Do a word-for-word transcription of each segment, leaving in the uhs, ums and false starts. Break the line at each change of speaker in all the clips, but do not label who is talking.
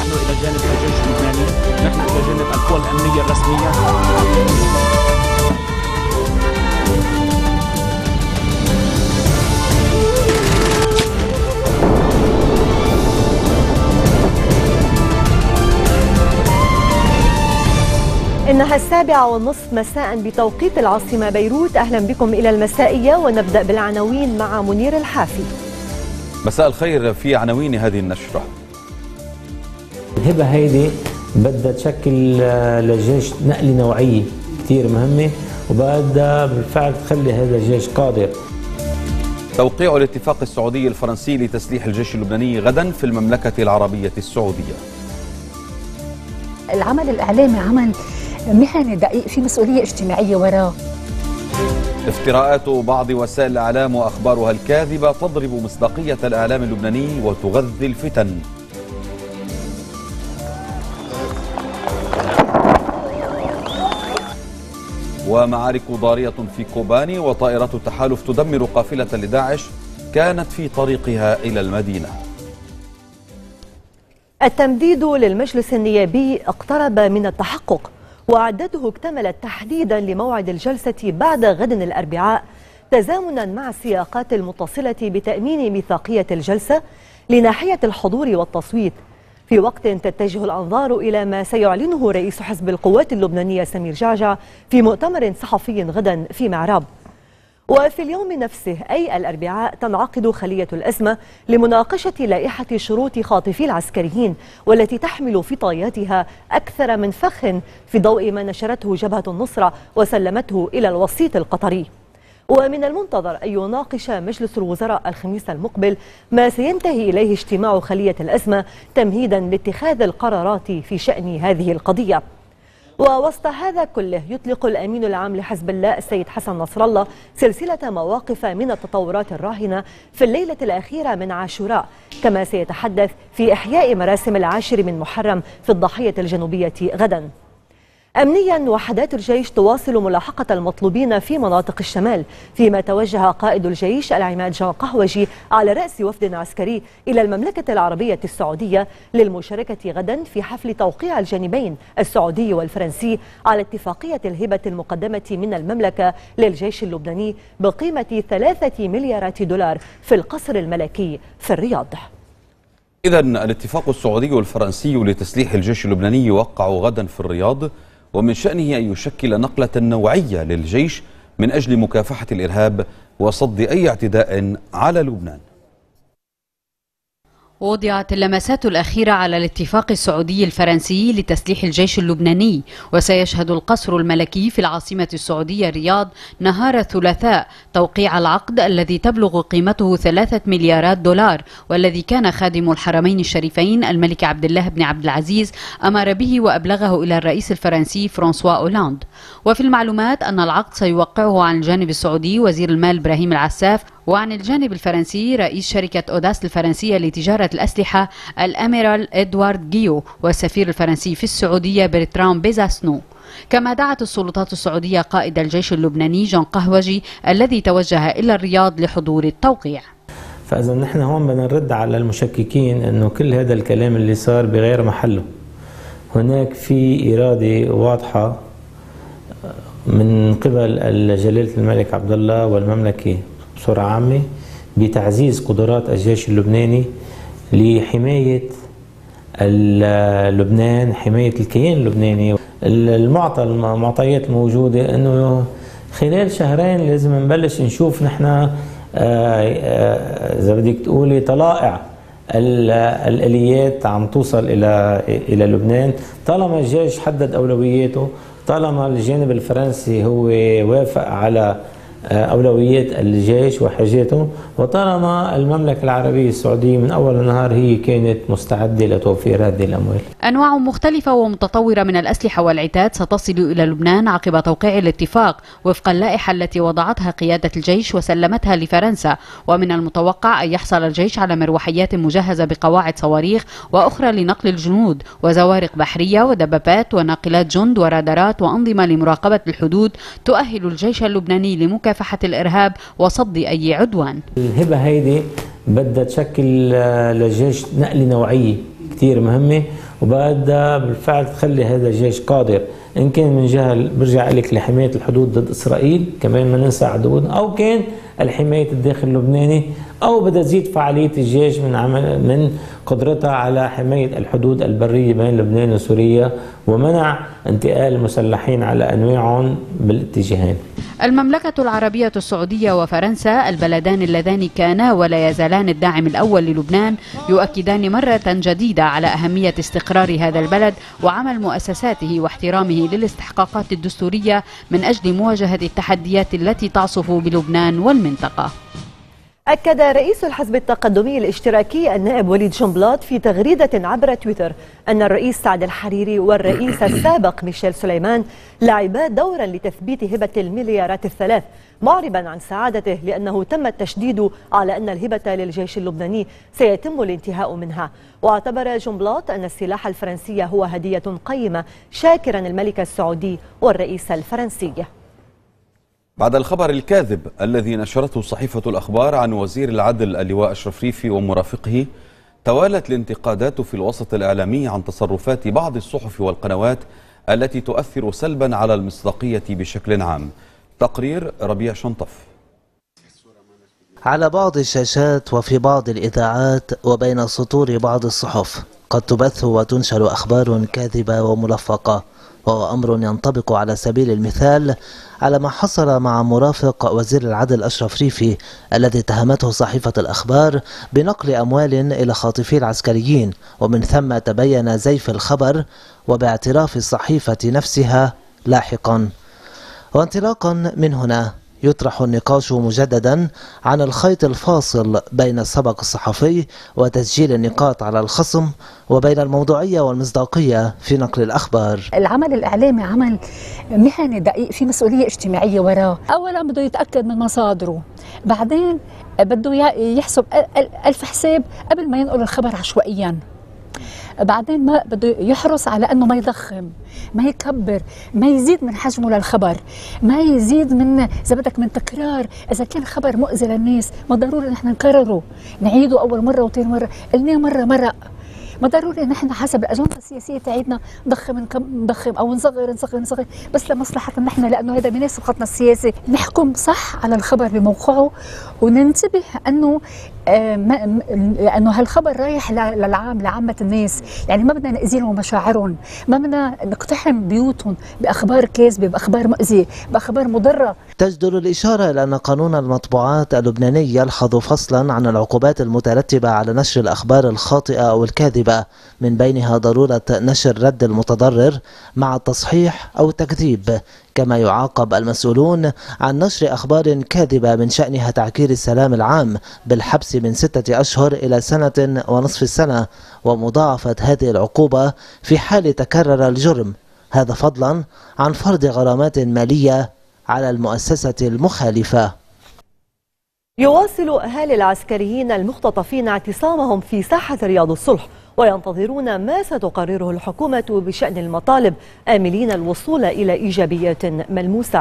نحن إلى جانب الجيش اللبناني، نحن إلى جانب القوى الأمنية الرسمية.
إنها السابعة والنصف مساء بتوقيت العاصمة بيروت. أهلا بكم إلى المسائية، ونبدأ بالعناوين مع منير الحافي.
مساء الخير. في عناوين هذه النشرة:
الهبة هيدي بدها تشكل للجيش نقلة نوعية كثير مهمة، وبدها بالفعل تخلي هذا الجيش قادر.
توقيع الاتفاق السعودي الفرنسي لتسليح الجيش اللبناني غدا في المملكة العربية السعودية.
العمل الإعلامي عمل مهني دقيق، في مسؤولية اجتماعية وراه.
افتراءات بعض وسائل الإعلام وأخبارها الكاذبة تضرب مصداقية الإعلام اللبناني وتغذي الفتن. ومعارك ضارية في كوباني، وطائرات التحالف تدمر قافلة لداعش كانت في طريقها إلى المدينة.
التمديد للمجلس النيابي اقترب من التحقق، وعدته اكتملت تحديدا لموعد الجلسة بعد غد الأربعاء، تزامنا مع السياقات المتصلة بتأمين ميثاقية الجلسة لناحية الحضور والتصويت، في وقت تتجه الأنظار إلى ما سيعلنه رئيس حزب القوات اللبنانية سمير جعجع في مؤتمر صحفي غدا في معراب. وفي اليوم نفسه أي الأربعاء تنعقد خلية الأزمة لمناقشة لائحة شروط خاطفي العسكريين، والتي تحمل في طياتها أكثر من فخ في ضوء ما نشرته جبهة النصرة وسلمته إلى الوسيط القطري. ومن المنتظر أن يناقش مجلس الوزراء الخميس المقبل ما سينتهي إليه اجتماع خلية الأزمة تمهيدا لاتخاذ القرارات في شأن هذه القضية. ووسط هذا كله يطلق الأمين العام لحزب الله السيد حسن نصر الله سلسلة مواقف من التطورات الراهنة في الليلة الأخيرة من عاشوراء، كما سيتحدث في إحياء مراسم العاشر من محرم في الضاحية الجنوبية غدا. أمنيا، وحدات الجيش تواصل ملاحقة المطلوبين في مناطق الشمال، فيما توجه قائد الجيش العماد جان قهوجي على رأس وفد عسكري إلى المملكة العربية السعودية للمشاركة غدا في حفل توقيع الجانبين السعودي والفرنسي على اتفاقية الهبة المقدمة من المملكة للجيش اللبناني بقيمة ثلاثة مليارات دولار في القصر الملكي في الرياض.
إذن الاتفاق السعودي والفرنسي لتسليح الجيش اللبناني يوقع غدا في الرياض، ومن شأنه أن يشكل نقلة نوعية للجيش من أجل مكافحة الإرهاب وصد أي اعتداء على لبنان.
وضعت اللمسات الأخيرة على الاتفاق السعودي الفرنسي لتسليح الجيش اللبناني، وسيشهد القصر الملكي في العاصمة السعودية الرياض نهار الثلاثاء توقيع العقد الذي تبلغ قيمته ثلاثة مليارات دولار، والذي كان خادم الحرمين الشريفين الملك عبد الله بن عبد العزيز أمر به وأبلغه إلى الرئيس الفرنسي فرانسوا أولاند. وفي المعلومات أن العقد سيوقعه عن الجانب السعودي وزير المال إبراهيم العساف، وعن الجانب الفرنسي رئيس شركة أوداس الفرنسية لتجارة الأسلحة الأميرال إدوارد جيو، والسفير الفرنسي في السعودية برترام بيزاسنو. كما دعت السلطات السعودية قائد الجيش اللبناني جان قهوجي الذي توجه إلى الرياض لحضور التوقيع.
فإذا نحن هون بدنا نرد على المشككين أنه كل هذا الكلام اللي صار بغير محله. هناك في إرادة واضحة من قبل جلالة الملك عبد الله والمملكة بصورة عامة بتعزيز قدرات الجيش اللبناني لحماية لبنان، حماية الكيان اللبناني. المعطى المعطيات الموجودة أنه خلال شهرين لازم نبلش نشوف نحن إذا بدك تقولي طلائع الآليات عم توصل إلى إلى لبنان، طالما الجيش حدد أولوياته، طالما الجانب الفرنسي هو وافق على أولويات الجيش وحاجاته، وطالما المملكة العربية السعودية من أول النهار هي كانت مستعدة لتوفير هذه الأموال.
أنواع مختلفة ومتطورة من الأسلحة والعتاد ستصل إلى لبنان عقب توقيع الاتفاق وفق اللائحة التي وضعتها قيادة الجيش وسلمتها لفرنسا. ومن المتوقع أن يحصل الجيش على مروحيات مجهزة بقواعد صواريخ وأخرى لنقل الجنود، وزوارق بحرية ودبابات وناقلات جند ورادارات وأنظمة لمراقبة الحدود تؤهل الجيش اللبناني لمكافحة مكافحة الإرهاب وصد أي عدوان.
الهبة هيدي بدها تشكل للجيش نقلة نوعية كتير مهمة، وبدها بالفعل تخلي هذا الجيش قادر ان كان من جهه برجع لك لحمايه الحدود ضد اسرائيل كمان ما ننسى عدونا، او كان الحمايه الداخل اللبناني، او بدها تزيد فعاليه الجيش من عمل من قدرتها على حمايه الحدود البريه بين لبنان وسوريا ومنع انتقال المسلحين على انواعهم بالاتجاهين.
المملكة العربية السعودية وفرنسا البلدان اللذان كانا ولا يزالان الداعم الأول للبنان يؤكدان مرة جديدة على أهمية استقرار هذا البلد وعمل مؤسساته واحترامه للاستحقاقات الدستورية من أجل مواجهة التحديات التي تعصف بلبنان والمنطقة.
أكد رئيس الحزب التقدمي الاشتراكي النائب وليد جنبلاط في تغريدة عبر تويتر أن الرئيس سعد الحريري والرئيس السابق ميشيل سليمان لعبا دورا لتثبيت هبة المليارات الثلاث، معربا عن سعادته لأنه تم التشديد على أن الهبة للجيش اللبناني سيتم الانتهاء منها. واعتبر جنبلاط أن السلاح الفرنسي هو هدية قيمة، شاكرا الملك السعودي والرئيس الفرنسي.
بعد الخبر الكاذب الذي نشرته صحيفة الأخبار عن وزير العدل اللواء أشرف ريفي ومرافقه، توالت الانتقادات في الوسط الإعلامي عن تصرفات بعض الصحف والقنوات التي تؤثر سلبا على المصداقية بشكل عام. تقرير ربيع شنطف.
على بعض الشاشات وفي بعض الإذاعات وبين سطور بعض الصحف قد تبث وتنشر أخبار كاذبة وملفقة، وهو أمر ينطبق على سبيل المثال على ما حصل مع مرافق وزير العدل أشرف ريفي الذي اتهمته صحيفة الأخبار بنقل أموال إلى خاطفي العسكريين، ومن ثم تبين زيف الخبر وباعتراف الصحيفة نفسها لاحقا. وانطلاقا من هنا يطرح النقاش مجددا عن الخيط الفاصل بين السبق الصحفي وتسجيل النقاط على الخصم وبين الموضوعية والمصداقية في نقل الأخبار.
العمل الإعلامي عمل مهني دقيق، في مسؤولية اجتماعية وراه. أولا بده يتأكد من مصادره، بعدين بده يحسب ألف حساب قبل ما ينقل الخبر عشوائيا، بعدين ما بده يحرص على انه ما يضخم، ما يكبر، ما يزيد من حجمه للخبر، ما يزيد من اذا بدك من تكرار. اذا كان خبر مؤذي للناس ما ضروري نحن نكرره، نعيده اول مره وثاني مره، قلناه مره مره، ما ضروري نحن حسب الاجنده السياسيه تعيدنا نضخم نضخم او نصغر نصغر نصغر بس لمصلحتنا نحن، لانه هذا بيناسب خطنا السياسي. نحكم صح على الخبر بموقعه وننتبه انه آه لانه هالخبر رايح للعام لعامه الناس، يعني ما بدنا نأذي لهم مشاعرهم، ما بدنا نقتحم بيوتهم باخبار كاذبه، باخبار مؤذيه، باخبار مضره.
تجدر الاشاره الى ان قانون المطبوعات اللبناني يلحظ فصلا عن العقوبات المترتبه على نشر الاخبار الخاطئه او الكاذبه، من بينها ضروره نشر رد المتضرر مع التصحيح او التكذيب، كما يعاقب المسؤولون عن نشر أخبار كاذبة من شأنها تعكير السلام العام بالحبس من ستة أشهر إلى سنة ونصف السنة، ومضاعفة هذه العقوبة في حال تكرر الجرم، هذا فضلا عن فرض غرامات مالية على المؤسسة المخالفة.
يواصل أهالي العسكريين المختطفين اعتصامهم في ساحة رياض الصلح، وينتظرون ما ستقرره الحكومة بشأن المطالب، آملين الوصول إلى إيجابيات ملموسة.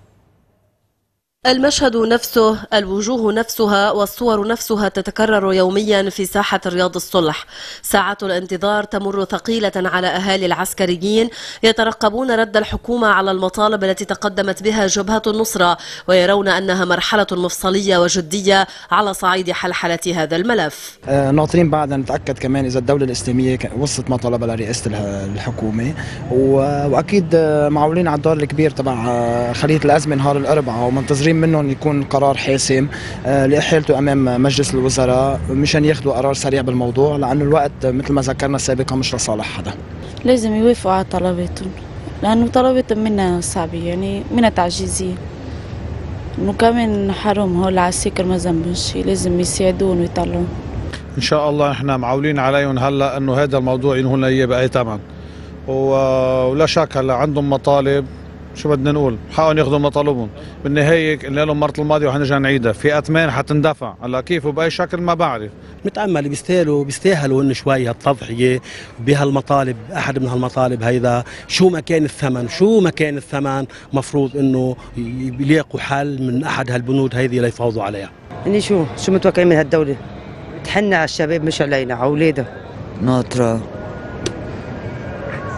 المشهد نفسه، الوجوه نفسها والصور نفسها تتكرر يوميا في ساحة رياض الصلح. ساعات الانتظار تمر ثقيلة على أهالي العسكريين يترقبون رد الحكومة على المطالب التي تقدمت بها جبهة النصرة، ويرون أنها مرحلة مفصلية وجدية على صعيد حلحلة هذا الملف.
آه ناطرين بعد نتأكد كمان إذا الدولة الإسلامية وصلت مطالبها لرئاسة الحكومة، وأكيد معولين على الدور الكبير تبع خلية الأزمة نهار الأربعاء، ومنتظرين منهم يكون قرار حاسم لإحالته أمام مجلس الوزراء مشان ياخذوا قرار سريع بالموضوع، لأنه الوقت مثل ما ذكرنا سابقا مش لصالح حدا.
لازم يوافقوا على طلباتهم، لأنه طلباتهم منا صعبة، يعني منا تعجيزية، إنه كمان حرام هول العساكر ما ذنبهم شيء، لازم يساعدون ويطلعون.
إن شاء الله إحنا معولين عليهم هلا إنه هذا الموضوع ينهون لنا إياه بأي ثمن، ولا شك هلا عندهم مطالب، شو بدنا نقول، حقهم ياخذوا مطالبهم. بالنهايه قلنا لهم المره الماضيه وحنرجع نعيدها، في اثمان حتندفع، هلا كيف وباي شكل ما بعرف.
متامل بيستاهلوا بيستاهلوا انه شوي هالتضحيه بهالمطالب، احد من هالمطالب هيدا شو ما كان الثمن، شو ما كان الثمن مفروض انه يلاقوا حل من احد هالبنود هيدي ليفاوضوا عليها.
اني شو شو متوقعين من هالدوله؟ تحن على الشباب مش علينا، على اولادها.
ناطره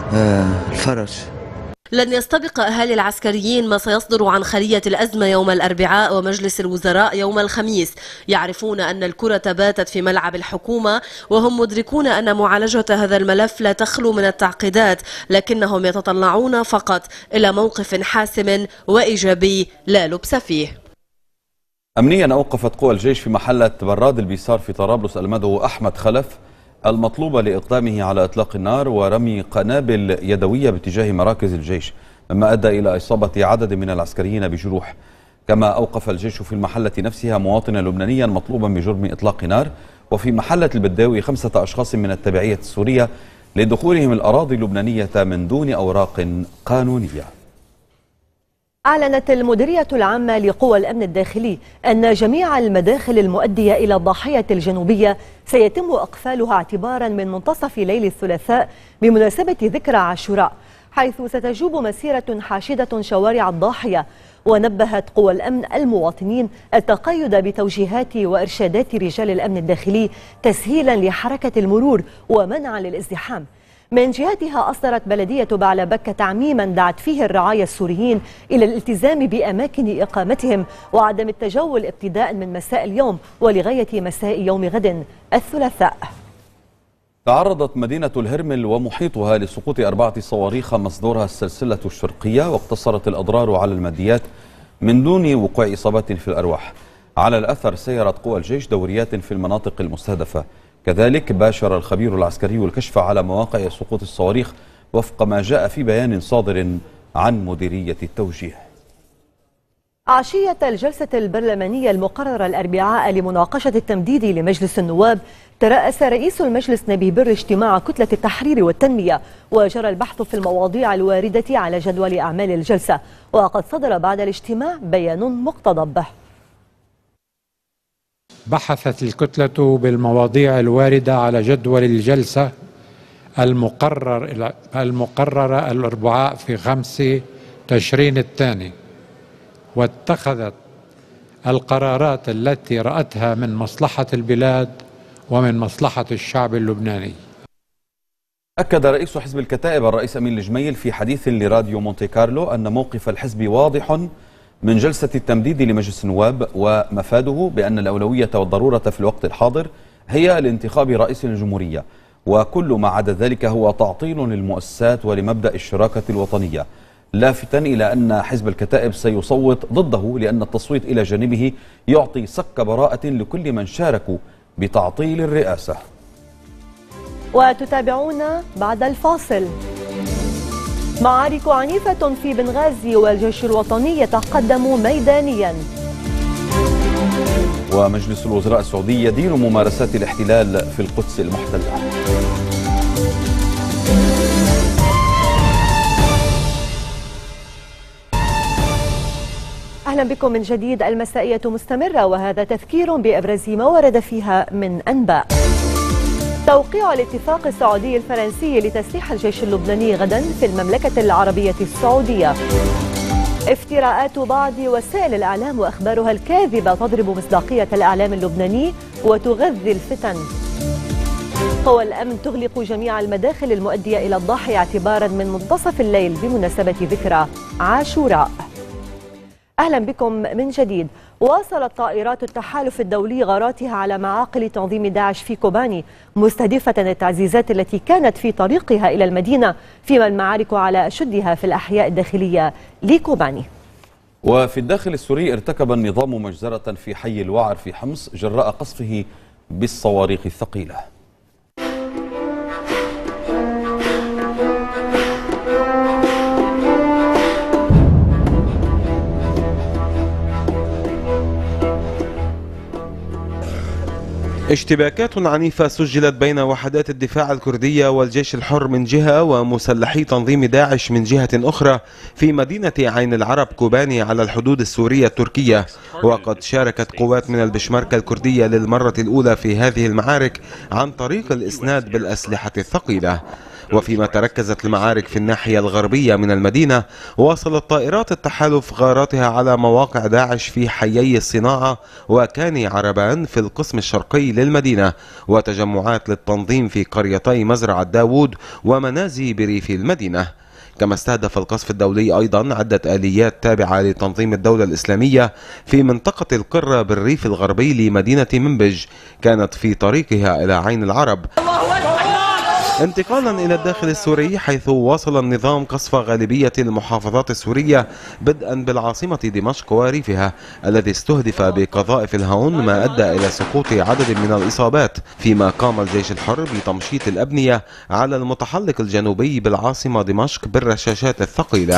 الفرج.
لن يستبق أهالي العسكريين ما سيصدر عن خلية الأزمة يوم الأربعاء ومجلس الوزراء يوم الخميس. يعرفون أن الكرة باتت في ملعب الحكومة، وهم مدركون أن معالجة هذا الملف لا تخلو من التعقيدات، لكنهم يتطلعون فقط إلى موقف حاسم وإيجابي لا لبس فيه.
أمنيا أوقفت قوى الجيش في محلة براد البيسار في طرابلس المدعو أحمد خلف المطلوبة لإقدامه على إطلاق النار ورمي قنابل يدوية باتجاه مراكز الجيش، مما أدى إلى إصابة عدد من العسكريين بجروح. كما أوقف الجيش في المحلة نفسها مواطنا لبنانيا مطلوبا بجرم إطلاق نار، وفي محلة البداوي خمسة أشخاص من التبعية السورية لدخولهم الأراضي اللبنانية من دون أوراق قانونية.
أعلنت المديرية العامة لقوى الأمن الداخلي أن جميع المداخل المؤدية إلى الضاحية الجنوبية سيتم إقفالها اعتبارا من منتصف ليل الثلاثاء بمناسبة ذكرى عاشوراء، حيث ستجوب مسيرة حاشدة شوارع الضاحية. ونبهت قوى الأمن المواطنين التقيد بتوجيهات وإرشادات رجال الأمن الداخلي تسهيلا لحركة المرور ومنعا للازدحام. من جهتها أصدرت بلدية بعلبكة تعميما دعت فيه الرعايا السوريين إلى الالتزام بأماكن إقامتهم وعدم التجول ابتداء من مساء اليوم ولغاية مساء يوم غد الثلاثاء.
تعرضت مدينة الهرمل ومحيطها لسقوط أربعة صواريخ مصدورها السلسلة الشرقية، واقتصرت الأضرار على الماديات من دون وقوع إصابات في الأرواح. على الأثر سيرت قوى الجيش دوريات في المناطق المستهدفة. كذلك باشر الخبير العسكري الكشف على مواقع سقوط الصواريخ وفق ما جاء في بيان صادر عن مديرية التوجيه.
عشية الجلسة البرلمانية المقررة الأربعاء لمناقشة التمديد لمجلس النواب، ترأس رئيس المجلس نبيه بر اجتماع كتلة التحرير والتنمية، وجرى البحث في المواضيع الواردة على جدول أعمال الجلسة. وقد صدر بعد الاجتماع بيان مقتضب به.
بحثت الكتلة بالمواضيع الواردة على جدول الجلسة المقرر المقررة الأربعاء في خمسة تشرين الثاني، واتخذت القرارات التي رأتها من مصلحة البلاد ومن مصلحة الشعب اللبناني.
أكد رئيس حزب الكتائب الرئيس أمين الجميل في حديث لراديو مونتي كارلو أن موقف الحزب واضح من جلسة التمديد لمجلس النواب، ومفاده بأن الأولوية والضرورة في الوقت الحاضر هي لانتخاب رئيس الجمهورية، وكل ما عدا ذلك هو تعطيل للمؤسسات ولمبدأ الشراكة الوطنية، لافتا إلى أن حزب الكتائب سيصوت ضده لأن التصويت إلى جانبه يعطي سك براءة لكل من شاركوا بتعطيل الرئاسة.
وتتابعون بعد الفاصل. معارك عنيفة في بنغازي والجيش الوطني يتقدم ميدانيا.
ومجلس الوزراء السعودي يدين ممارسات الاحتلال في القدس المحتلة.
أهلا بكم من جديد. المسائية مستمرة وهذا تذكير بأبرز ما ورد فيها من أنباء. توقيع الاتفاق السعودي الفرنسي لتسليح الجيش اللبناني غدا في المملكة العربية السعودية. افتراءات بعض وسائل الإعلام وأخبارها الكاذبة تضرب مصداقية الإعلام اللبناني وتغذي الفتن. قوى الأمن تغلق جميع المداخل المؤدية إلى الضاحية اعتبارا من منتصف الليل بمناسبة ذكرى عاشوراء. أهلا بكم من جديد. واصلت طائرات التحالف الدولي غاراتها على معاقل تنظيم داعش في كوباني، مستهدفة التعزيزات التي كانت في طريقها إلى المدينة، فيما المعارك على أشدها في الأحياء الداخلية لكوباني.
وفي الداخل السوري ارتكب النظام مجزرة في حي الوعر في حمص جراء قصفه بالصواريخ الثقيلة.
اشتباكات عنيفة سجلت بين وحدات الدفاع الكردية والجيش الحر من جهة ومسلحي تنظيم داعش من جهة أخرى في مدينة عين العرب كوباني على الحدود السورية التركية. وقد شاركت قوات من البشمركة الكردية للمرة الأولى في هذه المعارك عن طريق الإسناد بالأسلحة الثقيلة. وفيما تركزت المعارك في الناحية الغربية من المدينة، واصلت طائرات التحالف غاراتها على مواقع داعش في حيي الصناعة وكاني عربان في القسم الشرقي للمدينة، وتجمعات للتنظيم في قريتي مزرعة داوود ومنازي بريف المدينة. كما استهدف القصف الدولي أيضا عدة آليات تابعة لتنظيم الدولة الإسلامية في منطقة القرة بالريف الغربي لمدينة منبج كانت في طريقها إلى عين العرب. انتقالا إلى الداخل السوري، حيث واصل النظام قصف غالبية المحافظات السورية بدءا بالعاصمة دمشق وريفها الذي استهدف بقذائف الهون، ما أدى إلى سقوط عدد من الإصابات، فيما قام الجيش الحر بتمشيط الأبنية على المتحلق الجنوبي بالعاصمة دمشق بالرشاشات الثقيلة.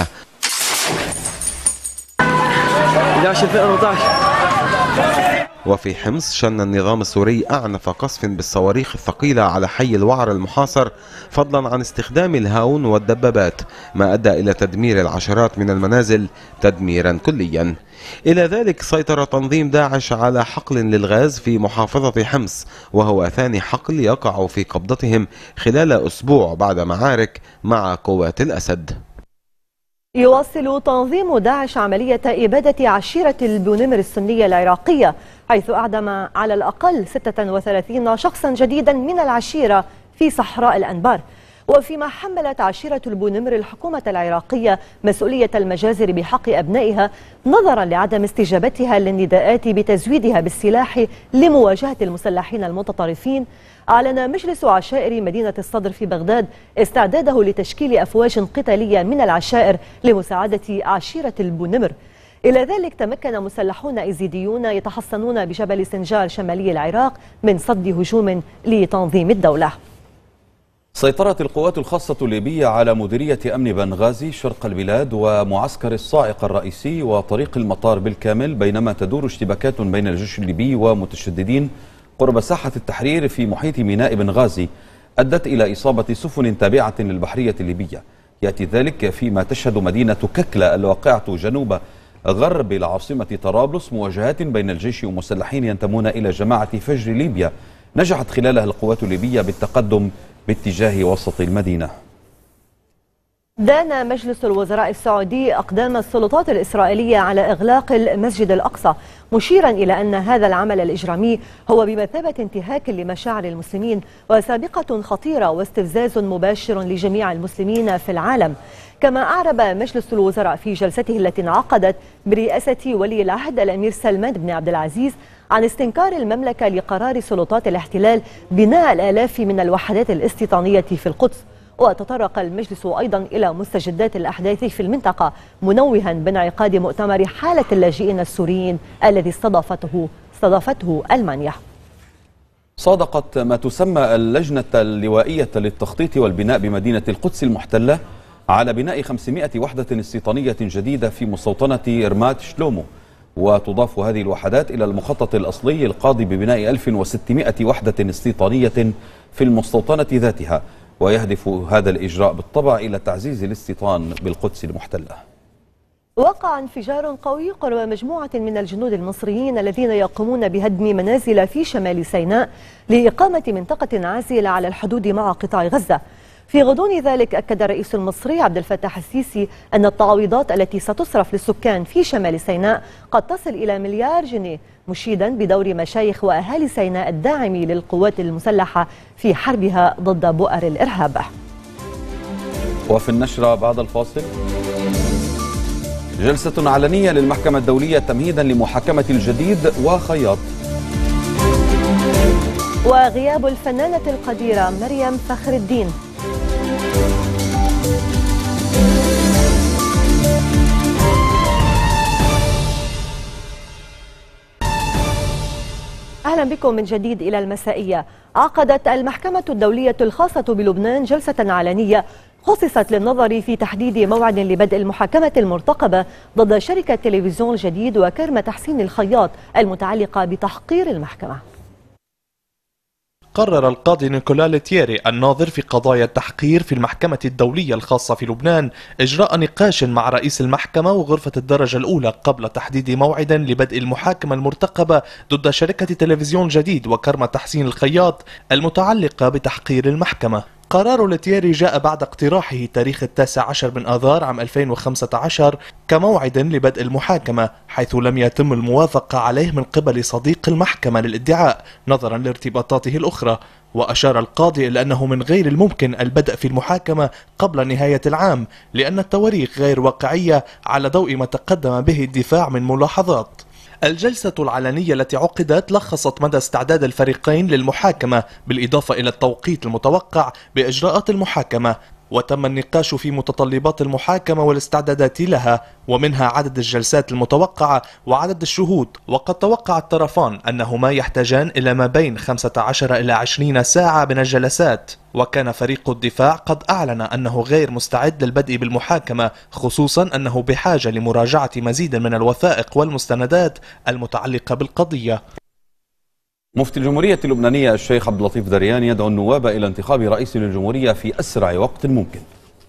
وفي حمص شن النظام السوري أعنف قصف بالصواريخ الثقيلة على حي الوعر المحاصر، فضلا عن استخدام الهاون والدبابات، ما أدى إلى تدمير العشرات من المنازل تدميرا كليا. إلى ذلك سيطر تنظيم داعش على حقل للغاز في محافظة حمص، وهو ثاني حقل يقع في قبضتهم خلال أسبوع بعد معارك مع قوات الأسد.
يواصل تنظيم داعش عملية إبادة عشيرة البونمر السنية العراقية، حيث أعدم على الأقل ستة وثلاثين شخصا جديدا من العشيرة في صحراء الأنبار. وفيما حملت عشيرة البونمر الحكومة العراقية مسؤولية المجازر بحق أبنائها نظرا لعدم استجابتها للنداءات بتزويدها بالسلاح لمواجهة المسلحين المتطرفين، أعلن مجلس عشائر مدينة الصدر في بغداد استعداده لتشكيل أفواج قتالية من العشائر لمساعدة عشيرة البونمر. إلى ذلك تمكن مسلحون إيزيديون يتحصنون بجبل سنجار شمالي العراق من صد هجوم لتنظيم الدولة.
سيطرت القوات الخاصة الليبية على مديرية أمن بنغازي شرق البلاد ومعسكر الصاعقة الرئيسي وطريق المطار بالكامل، بينما تدور اشتباكات بين الجيش الليبي ومتشددين قرب ساحة التحرير في محيط ميناء بنغازي أدت إلى إصابة سفن تابعة للبحرية الليبية. يأتي ذلك فيما تشهد مدينة ككلا الواقعة جنوب غرب العاصمة طرابلس مواجهات بين الجيش ومسلحين ينتمون إلى جماعة فجر ليبيا، نجحت خلالها القوات الليبية بالتقدم باتجاه وسط المدينة.
دان مجلس الوزراء السعودي أقدام السلطات الإسرائيلية على إغلاق المسجد الأقصى، مشيرا إلى أن هذا العمل الإجرامي هو بمثابة انتهاك لمشاعر المسلمين وسابقة خطيرة واستفزاز مباشر لجميع المسلمين في العالم. كما أعرب مجلس الوزراء في جلسته التي انعقدت برئاسة ولي العهد الأمير سلمان بن عبد العزيز عن استنكار المملكة لقرار سلطات الاحتلال بناء الآلاف من الوحدات الاستيطانية في القدس. وتطرق المجلس أيضا إلى مستجدات الأحداث في المنطقة، منوها بانعقاد مؤتمر حالة اللاجئين السوريين الذي استضافته استضافته ألمانيا.
صادقت ما تسمى اللجنة اللوائية للتخطيط والبناء بمدينة القدس المحتلة على بناء خمسمائة وحدة استيطانية جديدة في مستوطنة إرمات شلومو، وتضاف هذه الوحدات إلى المخطط الأصلي القاضي ببناء ألف وستمائة وحدة استيطانية في المستوطنة ذاتها، ويهدف هذا الإجراء بالطبع إلى تعزيز الاستيطان بالقدس المحتلة.
وقع انفجار قوي قرب مجموعة من الجنود المصريين الذين يقومون بهدم منازل في شمال سيناء لإقامة منطقة عازلة على الحدود مع قطاع غزة. في غضون ذلك أكد الرئيس المصري عبد الفتاح السيسي أن التعويضات التي ستصرف للسكان في شمال سيناء قد تصل إلى مليار جنيه، مشيدا بدور مشايخ وأهالي سيناء الداعم للقوات المسلحة في حربها ضد بؤر الإرهاب.
وفي النشرة بعد الفاصل، جلسة علنية للمحكمة الدولية تمهيدا لمحاكمة الجديد وخياط.
وغياب الفنانة القديرة مريم فخر الدين. أهلا بكم من جديد إلى المسائية. عقدت المحكمة الدولية الخاصة بلبنان جلسة علنية خصصت للنظر في تحديد موعد لبدء المحاكمة المرتقبة ضد شركة تلفزيون الجديد وكرم تحسين الخياط المتعلقة بتحقير المحكمة.
قرر القاضي نيكولا لتييري الناظر في قضايا التحقير في المحكمة الدولية الخاصة في لبنان إجراء نقاش مع رئيس المحكمة وغرفة الدرجة الأولى قبل تحديد موعد لبدء المحاكمة المرتقبة ضد شركة تلفزيون جديد وكرم تحسين الخياط المتعلقة بتحقير المحكمة. قرار لتييري جاء بعد اقتراحه تاريخ التاسع عشر من آذار عام ألفين وخمسة عشر كموعد لبدء المحاكمة، حيث لم يتم الموافقة عليه من قبل صديق المحكمة للادعاء نظرا لارتباطاته الأخرى. وأشار القاضي إلى أنه من غير الممكن البدء في المحاكمة قبل نهاية العام، لأن التواريخ غير واقعية على ضوء ما تقدم به الدفاع من ملاحظات. الجلسة العلنية التي عقدت لخصت مدى استعداد الفريقين للمحاكمة، بالإضافة إلى التوقيت المتوقع بإجراءات المحاكمة، وتم النقاش في متطلبات المحاكمة والاستعدادات لها، ومنها عدد الجلسات المتوقعة وعدد الشهود. وقد توقع الطرفان أنهما يحتاجان إلى ما بين خمسة عشر إلى عشرين ساعة من الجلسات. وكان فريق الدفاع قد أعلن أنه غير مستعد للبدء بالمحاكمة، خصوصا أنه بحاجة لمراجعة مزيد من الوثائق والمستندات المتعلقة بالقضية.
مفتي الجمهورية اللبنانية الشيخ عبد اللطيف دريان يدعو النواب إلى انتخاب رئيس للجمهورية في أسرع وقت ممكن.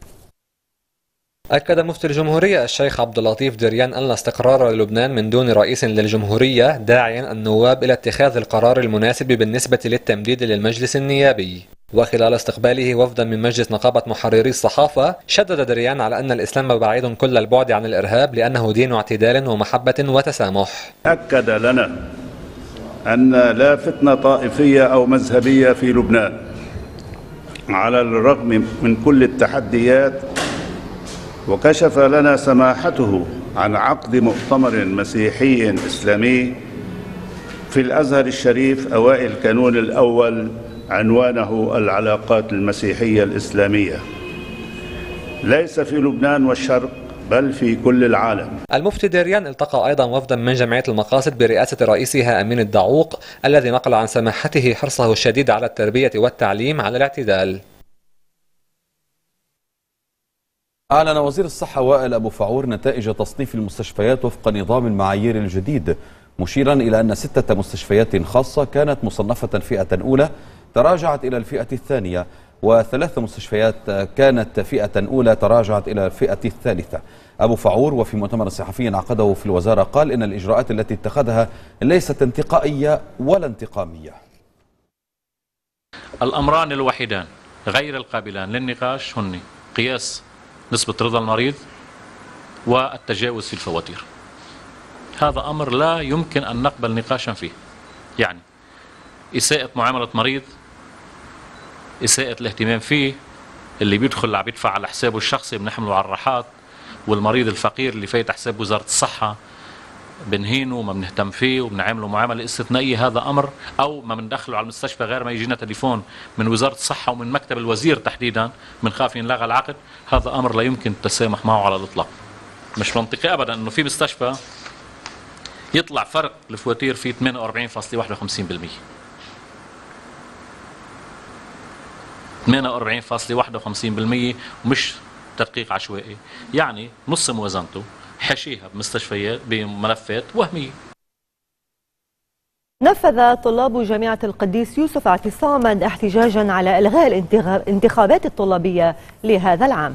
أكد مفتي الجمهورية الشيخ عبد اللطيف دريان أن استقرار لبنان من دون رئيس للجمهورية، داعيا النواب إلى اتخاذ القرار المناسب بالنسبة للتمديد للمجلس النيابي. وخلال استقباله وفدا من مجلس نقابة محرري الصحافة، شدد دريان على أن الإسلام بعيد كل البعد عن الإرهاب لأنه دين اعتدال ومحبة وتسامح.
أكد لنا أن لا فتنة طائفية أو مذهبية في لبنان على الرغم من كل التحديات، وكشف لنا سماحته عن عقد مؤتمر مسيحي إسلامي في الأزهر الشريف أوائل كانون الأول عنوانه العلاقات المسيحية الإسلامية، ليس في لبنان والشرق بل في كل العالم.
المفتي دريان التقى أيضا وفدا من جمعية المقاصد برئاسة رئيسها أمين الدعوق، الذي نقل عن سماحته حرصه الشديد على التربية والتعليم على الاعتدال.
أعلن وزير الصحة وائل أبو فعور نتائج تصنيف المستشفيات وفق نظام المعايير الجديد، مشيرا إلى أن ستة مستشفيات خاصة كانت مصنفة فئة أولى تراجعت إلى الفئة الثانية، وثلاث مستشفيات كانت فئة أولى تراجعت إلى الفئة الثالثة. أبو فعور وفي مؤتمر صحفي عقده في الوزارة قال إن الإجراءات التي اتخذها ليست انتقائية ولا انتقامية.
الأمران الوحيدان غير القابلان للنقاش هن قياس نسبة رضا المريض والتجاوز في الفواتير. هذا أمر لا يمكن أن نقبل نقاشا فيه. يعني إساءة معاملة مريض، إساءة الاهتمام فيه، اللي بيدخل عم بيدفع على حسابه الشخصي بنحمله على الراحات، والمريض الفقير اللي فايت حساب وزارة الصحة بنهينه وما بنهتم فيه وبنعامله معاملة استثنائية. هذا أمر، أو ما بندخله على المستشفى غير ما يجينا تليفون من وزارة الصحة ومن مكتب الوزير تحديدا بنخاف ينلغى العقد. هذا أمر لا يمكن التسامح معه على الإطلاق. مش منطقي أبدا إنه في مستشفى يطلع فرق الفواتير فيه ثمانية وأربعين فاصلة واحد وخمسين بالمئة ثمانية وأربعين فاصلة واحد وخمسين بالمئة ومش تدقيق عشوائي، يعني نص موازنته حشيها بمستشفيات بملفات وهمية.
نفذ طلاب جامعة القديس يوسف اعتصاما احتجاجا على إلغاء الانتخابات الطلابية لهذا العام.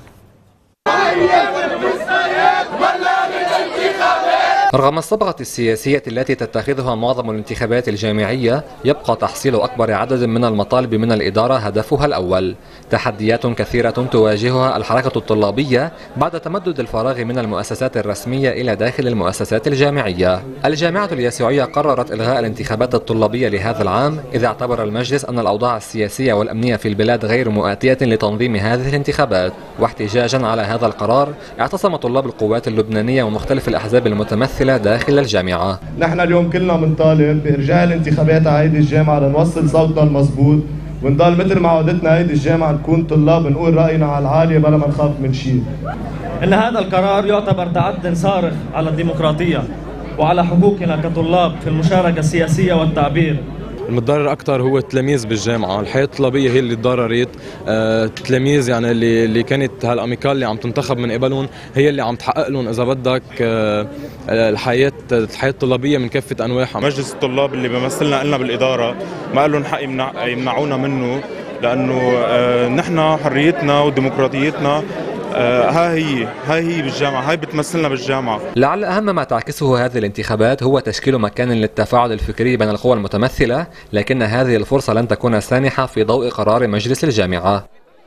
رغم الصبغة السياسية التي تتخذها معظم الانتخابات الجامعية، يبقى تحصيل أكبر عدد من المطالب من الإدارة هدفها الأول. تحديات كثيرة تواجهها الحركة الطلابية بعد تمدد الفراغ من المؤسسات الرسمية إلى داخل المؤسسات الجامعية. الجامعة اليسوعية قررت إلغاء الانتخابات الطلابية لهذا العام، إذا اعتبر المجلس أن الأوضاع السياسية والأمنية في البلاد غير مؤاتية لتنظيم هذه الانتخابات. واحتجاجا على هذا القرار، اعتصم طلاب القوات اللبنانية ومختلف الأحزاب المتمثلة داخل الجامعة.
نحن اليوم كلنا بنطالب بإرجاع الانتخابات على هيدي الجامعة لنوصل صوتنا المضبوط، ونضل مثل ما عودتنا هيدي الجامعة نكون طلاب نقول رأينا على العالية بلا ما نخاف من شيء.
إن هذا القرار يعتبر تعد صارخ على الديمقراطية وعلى حقوقنا كطلاب في المشاركة السياسية والتعبير.
المتضرر اكثر هو التلاميذ بالجامعه، الحياه الطلابيه هي اللي تضررت. آه، التلاميذ يعني اللي اللي كانت هالاميكال اللي عم تنتخب من قبلهم هي اللي عم تحقق لهم اذا بدك آه الحياه الحياه الطلابيه من كافه انواعها.
مجلس الطلاب اللي بيمثلنا لنا بالاداره ما لهم حق يمنع يمنعونا منه، لانه آه نحن حريتنا وديمقراطيتنا آه ها هي ها هي بالجامعة، هاي بتمثلنا بالجامعة.
لعل أهم ما تعكسه هذه الانتخابات هو تشكيل مكان للتفاعل الفكري بين القوى المتمثلة، لكن هذه الفرصة لن تكون سانحة في ضوء قرار مجلس الجامعة.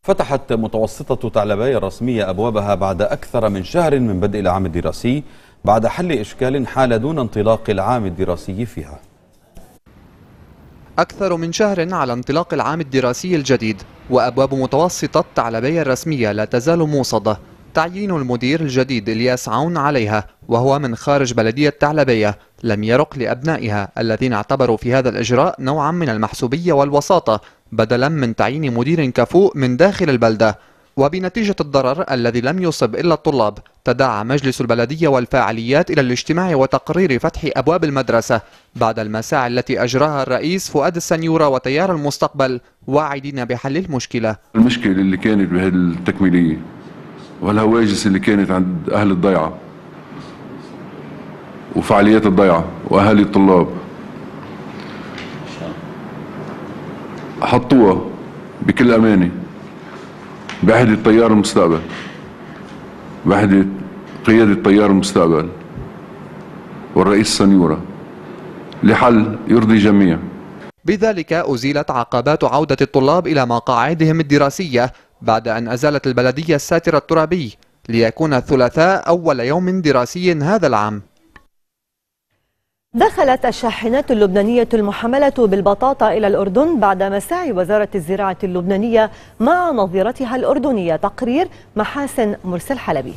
فتحت متوسطة تعلباي الرسمية أبوابها بعد أكثر من شهر من بدء العام الدراسي بعد حل إشكال حال دون انطلاق العام الدراسي فيها.
أكثر من شهر على انطلاق العام الدراسي الجديد وأبواب متوسطة تعلباي الرسمية لا تزال موصدة. تعيين المدير الجديد إلياس عون عليها وهو من خارج بلدية تعلبية لم يرق لأبنائها الذين اعتبروا في هذا الإجراء نوعا من المحسوبية والوساطة بدلا من تعيين مدير كفؤ من داخل البلدة. وبنتيجة الضرر الذي لم يصب إلا الطلاب تداعى مجلس البلدية والفاعليات إلى الاجتماع وتقرير فتح أبواب المدرسة بعد المساعي التي أجراها الرئيس فؤاد السنيورة وتيار المستقبل واعدين بحل المشكلة.
المشكلة اللي كانت بهذه التكميلية والهواجس اللي كانت عند أهل الضيعة وفعاليات الضيعة وأهالي الطلاب حطوها بكل أمانة بوحدة تيار المستقبل، وحدة قيادة تيار المستقبل والرئيس سنيورة لحل يرضي الجميع.
بذلك أزيلت عقبات عودة الطلاب إلى مقاعدهم الدراسية بعد أن أزالت البلدية الساتر الترابي ليكون الثلاثاء أول يوم دراسي هذا العام.
دخلت الشاحنات اللبنانية المحملة بالبطاطا إلى الأردن بعد مساعي وزارة الزراعة اللبنانية مع نظيرتها الأردنية. تقرير محاسن مرسل حلبي.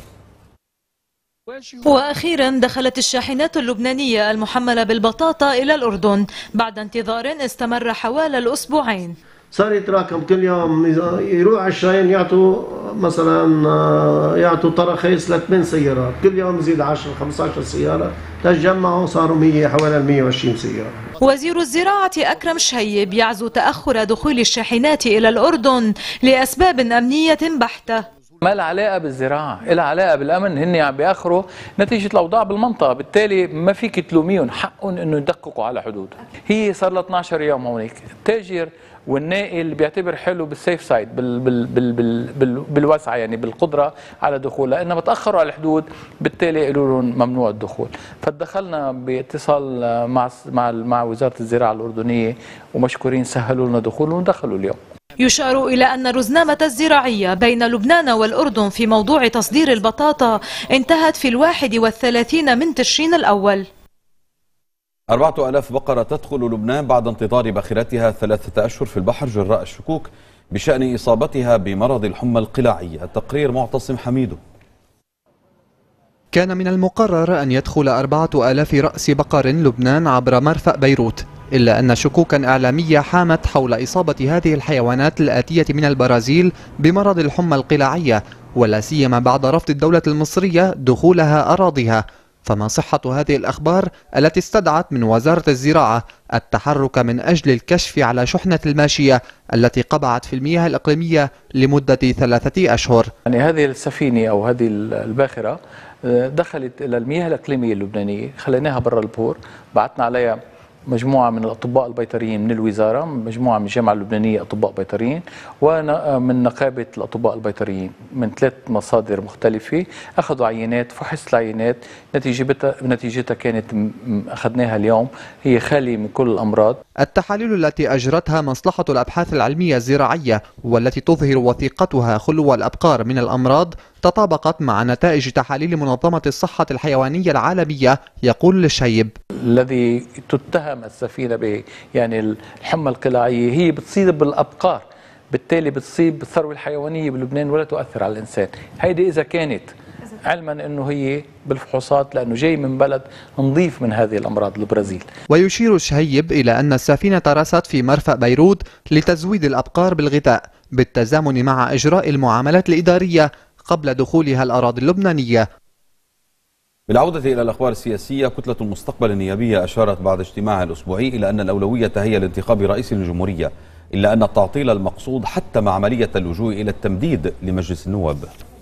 وأخيرا دخلت الشاحنات اللبنانية المحملة بالبطاطا إلى الأردن بعد انتظار استمر حوالي الأسبوعين.
صار يتراكم كل يوم، يروح عشرين يعطوا مثلا يعطوا تراخيص لثمان سيارات، كل يوم يزيد عشرة خمسة عشر سيارة، تجمعوا صاروا مية حوالي مية وعشرين سيارة.
وزير الزراعة أكرم شهيب يعزو تأخر دخول الشاحنات إلى الأردن لأسباب أمنية بحتة.
ما لها علاقة بالزراعة، لها علاقة بالأمن. هن عم بيأخروا نتيجة الأوضاع بالمنطقة، بالتالي ما فيك تلوميهم، حقهم إنه يدققوا على حدودهم. هي صار لها اثنعش يوم هونيك، التاجر والناقل بيعتبر حاله بالسيف سايد بال بال بال بال بال بالوسعة، يعني بالقدرة على دخول، لأنه بتأخروا على الحدود بالتالي قالوا لهم ممنوع الدخول. فتدخلنا باتصال مع مع مع وزارة الزراعة الأردنية ومشكورين سهلوا لنا دخول ودخلوا اليوم.
يشار إلى أن الرزنامة الزراعية بين لبنان والأردن في موضوع تصدير البطاطا انتهت في الواحد والثلاثين من تشرين الأول.
أربعة آلاف بقرة تدخل لبنان بعد انتظار باخرتها ثلاثة أشهر في البحر جراء الشكوك بشأن إصابتها بمرض الحمى القلاعي. التقرير معتصم حميدو.
كان من المقرر أن يدخل أربعة آلاف رأس بقر لبنان عبر مرفأ بيروت، إلا أن شكوكا إعلامية حامت حول إصابة هذه الحيوانات الآتية من البرازيل بمرض الحمى القلاعية، ولا سيما بعد رفض الدولة المصرية دخولها أراضيها. فما صحة هذه الأخبار التي استدعت من وزارة الزراعة التحرك من أجل الكشف على شحنة الماشية التي قبعت في المياه الإقليمية لمدة ثلاثة أشهر؟
يعني هذه السفينة أو هذه الباخرة دخلت إلى المياه الإقليمية اللبنانية، خليناها برا البور، بعثنا عليها مجموعة من الأطباء البيطريين من الوزارة، مجموعة من الجامعة اللبنانية أطباء بيطريين، ومن نقابة الأطباء البيطريين من ثلاث مصادر مختلفة. أخذوا عينات، فحص العينات، نتيجتها نتيجتها كانت أخذناها اليوم هي خالية من كل الأمراض.
التحاليل التي أجرتها مصلحة الأبحاث العلمية الزراعية والتي تظهر وثيقتها خلو الأبقار من الأمراض تطابقت مع نتائج تحاليل منظمة الصحة الحيوانية العالمية. يقول الشيب
الذي تتهم السفينة به، يعني الحمى القلاعية هي بتصيب بالأبقار، بالتالي بتصيب الثروة الحيوانية بلبنان ولا تؤثر على الإنسان. هيدي إذا كانت علما أنه هي بالفحوصات لأنه جاي من بلد نظيف من هذه الأمراض البرازيل.
ويشير الشهيب إلى أن السفينة رست في مرفأ بيروت لتزويد الأبقار بالغذاء بالتزامن مع إجراء المعاملات الإدارية قبل دخولها الأراضي اللبنانية.
بالعودة إلى الأخبار السياسية، كتلة المستقبل النيابية أشارت بعد اجتماعها الأسبوعي إلى أن الأولوية هي لانتخاب رئيس الجمهورية، إلا أن التعطيل المقصود حتى مع عملية اللجوء إلى التمديد لمجلس النواب.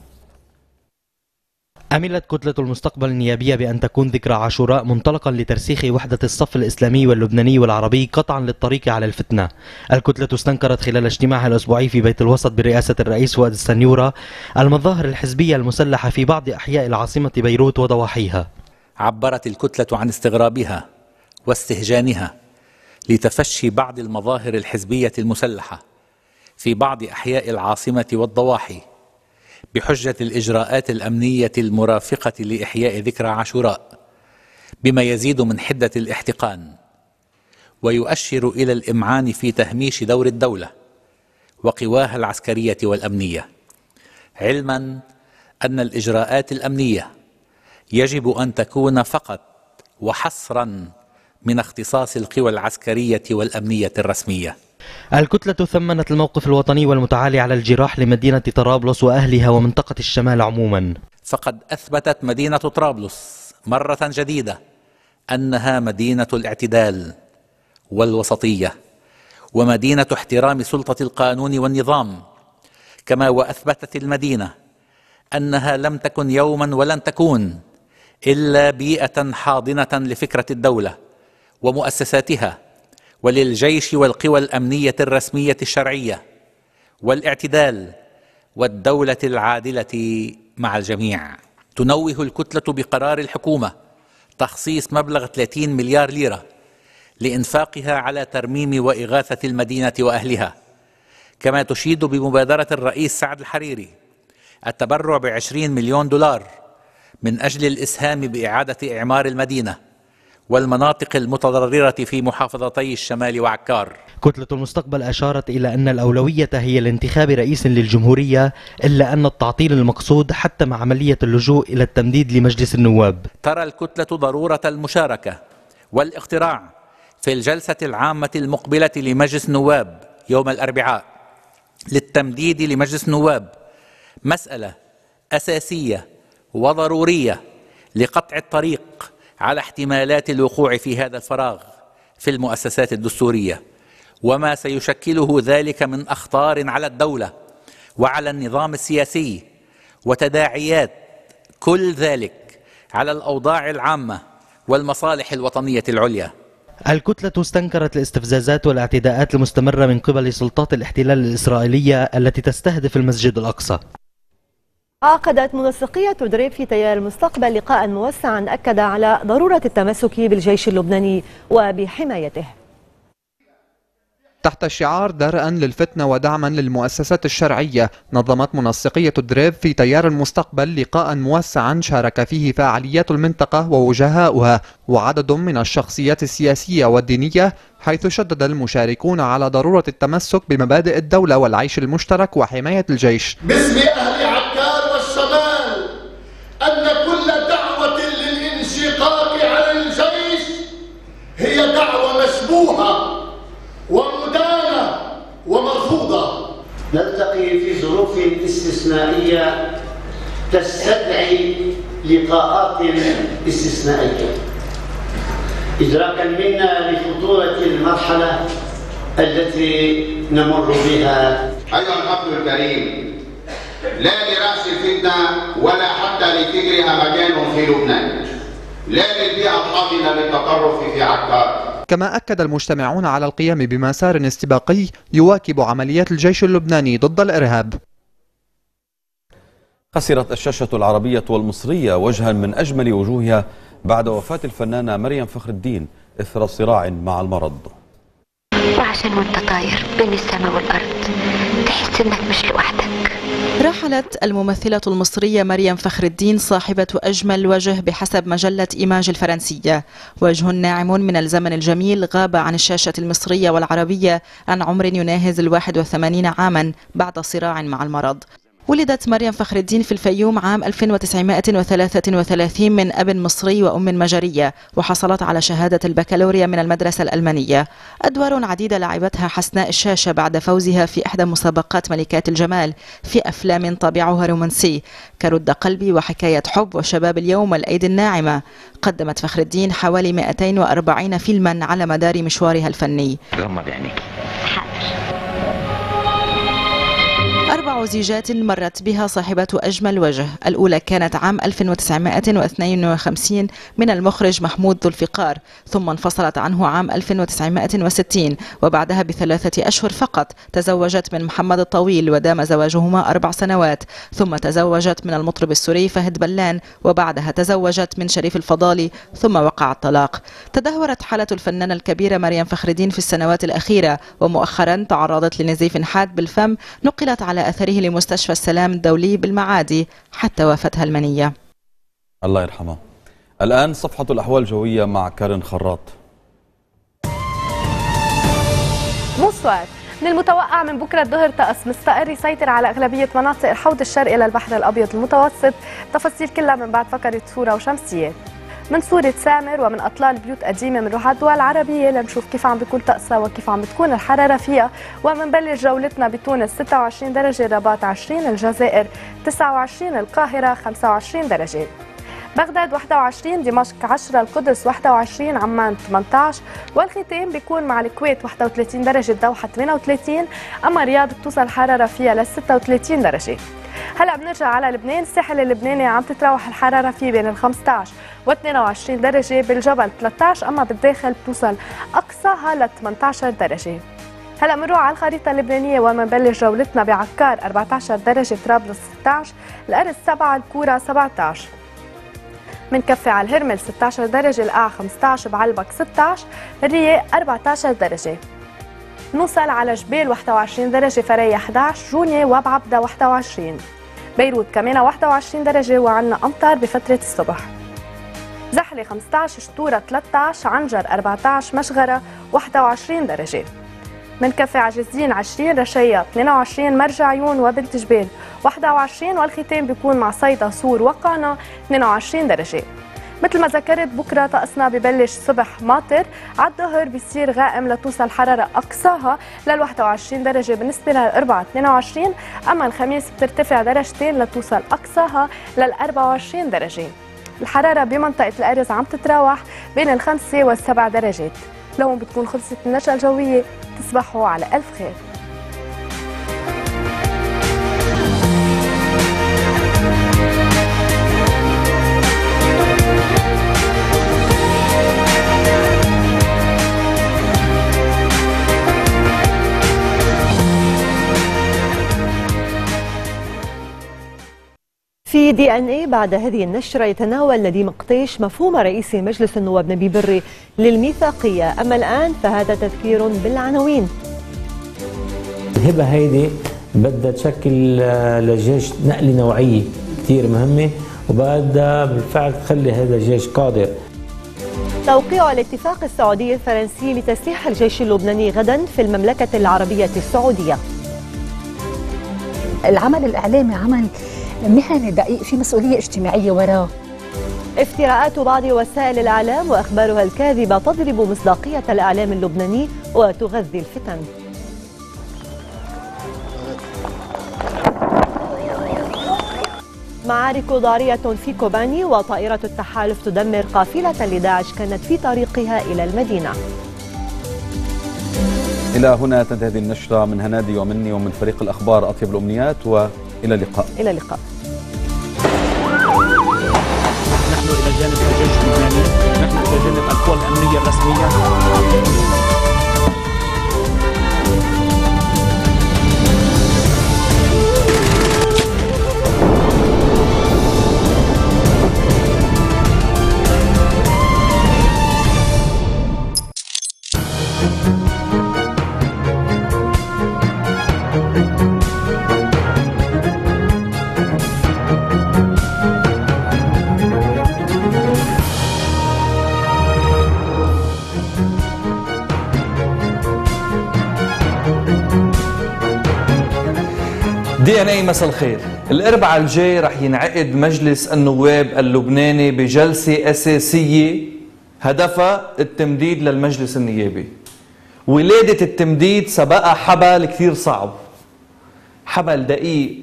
أملت كتلة المستقبل النيابية بأن تكون ذكرى عاشوراء منطلقا لترسيخ وحدة الصف الإسلامي واللبناني والعربي قطعا للطريق على الفتنة. الكتلة استنكرت خلال اجتماعها الأسبوعي في بيت الوسط برئاسة الرئيس فؤاد السنيورة المظاهر الحزبية المسلحة في بعض أحياء العاصمة بيروت وضواحيها.
عبرت الكتلة عن استغرابها واستهجانها لتفشي بعض المظاهر الحزبية المسلحة في بعض أحياء العاصمة والضواحي بحجة الإجراءات الأمنية المرافقة لإحياء ذكرى عاشوراء، بما يزيد من حدة الاحتقان ويؤشر إلى الإمعان في تهميش دور الدولة وقواها العسكرية والأمنية، علما أن الإجراءات الأمنية يجب أن تكون فقط وحصرا من اختصاص القوى العسكرية والأمنية الرسمية.
الكتلة ثمنت الموقف الوطني والمتعالي على الجراح لمدينة طرابلس وأهلها ومنطقة الشمال عموما.
فقد أثبتت مدينة طرابلس مرة جديدة أنها مدينة الاعتدال والوسطية ومدينة احترام سلطة القانون والنظام، كما وأثبتت المدينة أنها لم تكن يوما ولن تكون إلا بيئة حاضنة لفكرة الدولة ومؤسساتها وللجيش والقوى الأمنية الرسمية الشرعية والاعتدال والدولة العادلة مع الجميع. تنوه الكتلة بقرار الحكومة تخصيص مبلغ ثلاثين مليار ليرة لإنفاقها على ترميم وإغاثة المدينة وأهلها، كما تشيد بمبادرة الرئيس سعد الحريري التبرع بعشرين مليون دولار من أجل الإسهام بإعادة إعمار المدينة والمناطق المتضررة في محافظتي الشمال وعكار.
كتلة المستقبل أشارت إلى أن الأولوية هي الانتخاب رئيس للجمهورية، إلا أن التعطيل المقصود حتى مع عملية اللجوء إلى التمديد لمجلس النواب.
ترى الكتلة ضرورة المشاركة والاقتراع في الجلسة العامة المقبلة لمجلس النواب يوم الأربعاء للتمديد لمجلس النواب، مسألة أساسية وضرورية لقطع الطريق على احتمالات الوقوع في هذا الفراغ في المؤسسات الدستورية، وما سيشكله ذلك من أخطار على الدولة وعلى النظام السياسي، وتداعيات كل ذلك على الأوضاع العامة والمصالح الوطنية العليا.
الكتلة استنكرت الاستفزازات والاعتداءات المستمرة من قبل سلطات الاحتلال الإسرائيلية التي تستهدف المسجد الأقصى.
عقدت منسقية دريب في تيار المستقبل لقاء موسعا أكد على ضرورة التمسك بالجيش اللبناني وبحمايته.
تحت شعار درءا للفتنة ودعما للمؤسسات الشرعية، نظمت منسقية دريب في تيار المستقبل لقاء موسعا شارك فيه فاعليات المنطقة ووجهاؤها وعدد من الشخصيات السياسية والدينية، حيث شدد المشاركون على ضرورة التمسك بمبادئ الدولة والعيش المشترك وحماية الجيش.
باسم أهل عكار والشمال أن كل دعوة للانشقاق عن الجيش هي دعوة مشبوهة ومدانة ومرفوضة.
نلتقي في ظروف استثنائية تستدعي لقاءات استثنائية، إدراكا منا لخطورة المرحلة التي نمر بها.
أيها الحفل الكريم، لا لرأس الفتنة ولا حتى لفكرها مكان في لبنان، لا للبيئة الحاضنة للتطرف في عكار.
كما أكد المجتمعون على القيام بمسار استباقي يواكب عمليات الجيش اللبناني ضد الإرهاب.
خسرت الشاشة العربية والمصرية وجها من أجمل وجوهها بعد وفاة الفنانة مريم فخر الدين إثر صراع مع المرض.
وعشان وانت طاير بين السماء والأرض تحس انك مش لوحدك.
رحلت الممثلة المصرية مريم فخر الدين صاحبة أجمل وجه بحسب مجلة إيماج الفرنسية، وجه ناعم من الزمن الجميل غاب عن الشاشة المصرية والعربية عن عمر يناهز الواحد وثمانين عاما بعد صراع مع المرض. ولدت مريم فخر الدين في الفيوم عام ألف وتسعمائة وثلاثة وثلاثين من أب مصري وأم مجرية، وحصلت على شهادة البكالوريا من المدرسة الألمانية. أدوار عديدة لعبتها حسناء الشاشة بعد فوزها في إحدى مسابقات ملكات الجمال في أفلام طابعها رومانسي كرد قلبي وحكاية حب وشباب اليوم والأيدي الناعمة. قدمت فخر الدين حوالي مئتين وأربعين فيلما على مدار مشوارها الفني.
غمض عينيك.
أربع أربع زيجات مرت بها صاحبة أجمل وجه. الأولى كانت عام ألف وتسعمائة واثنين وخمسين من المخرج محمود ذو الفقار، ثم انفصلت عنه عام ألف وتسعمائة وستين، وبعدها بثلاثة أشهر فقط تزوجت من محمد الطويل ودام زواجهما أربع سنوات، ثم تزوجت من المطرب السوري فهد بلان، وبعدها تزوجت من شريف الفضالي، ثم وقع الطلاق. تدهورت حالة الفنانة الكبيرة مريم فخر الدين في السنوات الأخيرة، ومؤخرا تعرضت لنزيف حاد بالفم نقلت على أثره لمستشفى السلام الدولي بالمعادي حتى وافتها المنية.
الله يرحمها. الآن صفحة الأحوال الجوية مع كارين خراط.
بونسوار. من المتوقع من بكرة الظهر طقس مستقر يسيطر على أغلبية مناطق الحوض الشرقي للبحر الأبيض المتوسط. تفاصيل كلها من بعد فقرة صورة وشمسية. من صورة سامر ومن أطلال بيوت قديمة بنروح على الدول العربية لنشوف كيف عم بيكون طقسها وكيف عم بتكون الحرارة فيها. ومنبلش جولتنا بتونس ستة وعشرين درجة، الرباط عشرين، الجزائر تسعة وعشرين، القاهرة خمسة وعشرين درجة، بغداد واحد وعشرين، دمشق عشرة، القدس واحد وعشرين، عمان ثمانية عشر، والختام بيكون مع الكويت واحد وثلاثين درجة، دوحة ثمانية وثلاثين، أما الرياض بتوصل الحرارة فيها ل ستة وثلاثين درجة. هلا بنرجع على لبنان. الساحل اللبناني عم تتراوح الحرارة فيه بين ال خمسة عشر و اثنين وعشرين درجة، بالجبل ثلاثة عشر، أما بالداخل بتوصل أقصاها ل ثمانية عشر درجة. هلا بنروح على الخريطة اللبنانية ومنبلش جولتنا بعكار أربعة عشر درجة، طرابلس ستة عشر، الأرز سبعة، الكورة سبعة عشر. منكفي على الهرمل ستة عشر درجة، القاع خمسة عشر، بعلبك ستة عشر، الرياق أربعة عشر درجة. نوصل على جبال واحد وعشرين درجة، فريا أحد عشر، جونيا وبعبدة واحد وعشرين، بيروت كمان واحد وعشرين درجة وعنا أمطار بفترة الصبح. زحلة خمسة عشر، شطورة ثلاثة عشر، عنجر أربعة عشر، مشغرة واحد وعشرين درجة. منكفي على جزين عشرين، رشية اثنين وعشرين، مرج عيون وبنت جبال واحد وعشرين، والختام بيكون مع صيدا، صور، وقانا اثنين وعشرين درجة. مثل ما ذكرت بكره طقسنا ببلش صبح ماطر، على الظهر بيصير غائم لتوصل الحراره اقصاها لل واحد وعشرين درجه، بالنسبه للاربعاء اثنين وعشرين، اما الخميس بترتفع درجتين لتوصل اقصاها لل أربعة وعشرين درجه. الحراره بمنطقه الارز عم تتراوح بين الخمسه والسبع درجات. لو بتكون خلصت النشره الجويه تصبحوا على الف خير.
في دي ان اي بعد هذه النشرة يتناول نديم قطيش مفهوم رئيس مجلس النواب نبيه بري للميثاقية. أما الآن فهذا تذكير بالعناوين.
الهبة هيدي بدها تشكل للجيش نقلة نوعية كثير مهمة، وبدها بالفعل تخلي هذا الجيش قادر.
توقيع الاتفاق السعودي الفرنسي لتسليح الجيش اللبناني غدا في المملكة العربية السعودية.
العمل الإعلامي عمل مهني دقيق، في مسؤولية اجتماعية وراه.
افتراءات بعض وسائل الإعلام وأخبارها الكاذبة تضرب مصداقية الإعلام اللبناني وتغذي الفتن. معارك ضارية في كوباني، وطائرة التحالف تدمر قافلة لداعش كانت في طريقها إلى المدينة.
إلى هنا تنتهي هذه النشرة من هنادي ومني ومن فريق الأخبار. أطيب الأمنيات وإلى اللقاء.
إلى اللقاء.
نحن إلى جانب الجيش اللبناني، نحن إلى جانب القوى الأمنية الرسمية.
دي ان اي مساء الخير. الاربعاء الجاي رح ينعقد مجلس النواب اللبناني بجلسة أساسية هدفها التمديد للمجلس النيابي. ولادة التمديد سبقها حبل كثير صعب، حبل دقيق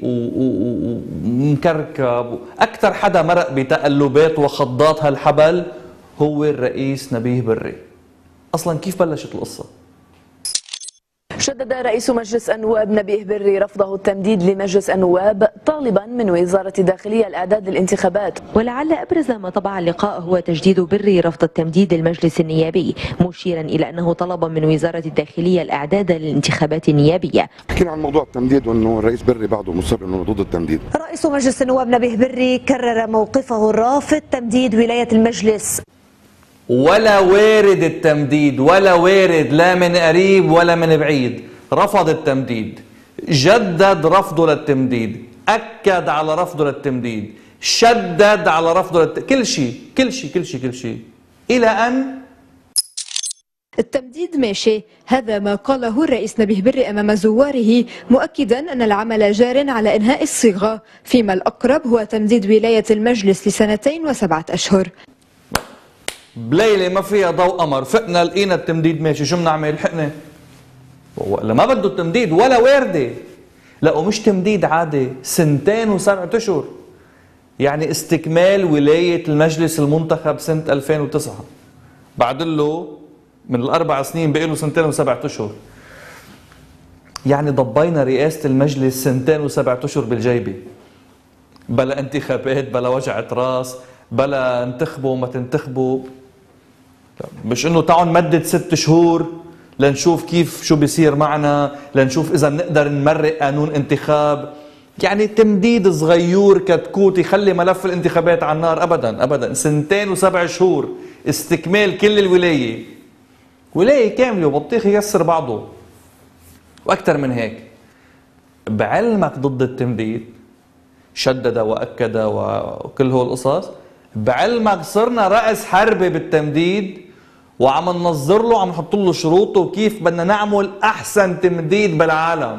ومكركب. أكثر حدا مرق بتقلبات وخضات هالحبل هو الرئيس نبيه بري. أصلا كيف بلشت القصة؟
شدد رئيس مجلس النواب نبيه بري رفضه التمديد لمجلس النواب، طالبا من وزارة الداخلية الإعداد للانتخابات.
ولعل أبرز ما طبع اللقاء هو تجديد بري رفض التمديد للمجلس النيابي، مشيرا إلى أنه طلب من وزارة الداخلية الإعداد للانتخابات النيابية.
حكينا عن موضوع التمديد وأنه الرئيس بري بعده مصر أنه ضد التمديد.
رئيس مجلس النواب نبيه بري كرر موقفه الرافض تمديد ولاية المجلس.
ولا وارد التمديد، ولا وارد، لا من قريب ولا من بعيد. رفض التمديد، جدد رفضه للتمديد، أكد على رفضه للتمديد، شدد على رفضه للتمديد، كل شيء كل شيء كل شيء كل شيء إلى أن
التمديد ماشي. هذا ما قاله الرئيس نبيه بري أمام زواره، مؤكدا أن العمل جار على إنهاء الصيغة، فيما الأقرب هو تمديد ولاية المجلس لسنتين وسبعة أشهر.
بليلة ما فيها ضوء قمر، فقنا لقينا التمديد ماشي، شو بنعمل؟ حقنا ولا ما بده التمديد ولا واردة. لا ومش تمديد عادي، سنتين وسبعة أشهر، يعني استكمال ولاية المجلس المنتخب سنة ألفين وتسعة، بعد له من الأربع سنين بقي له سنتين وسبعة أشهر، يعني ضبينا رئاسة المجلس سنتين وسبعة أشهر بالجيبة، بلا انتخابات بلا وجعة راس، بلا انتخبوا ما تنتخبوا، مش انه تعالوا نمدد ست شهور لنشوف كيف شو بيصير معنا، لنشوف اذا بنقدر نمرق قانون انتخاب، يعني تمديد صغيور كتكوت يخلي ملف الانتخابات على النار. ابدا ابدا، سنتين وسبع شهور استكمال كل الولايه، ولايه كامله وبطيخ يكسر بعضه واكثر من هيك. بعلمك ضد التمديد، شدد واكد وكل هول القصص، بعلمك صرنا رأس حربة بالتمديد وعم ننظر له، عم نحط له شروطه وكيف بدنا نعمل احسن تمديد بالعالم.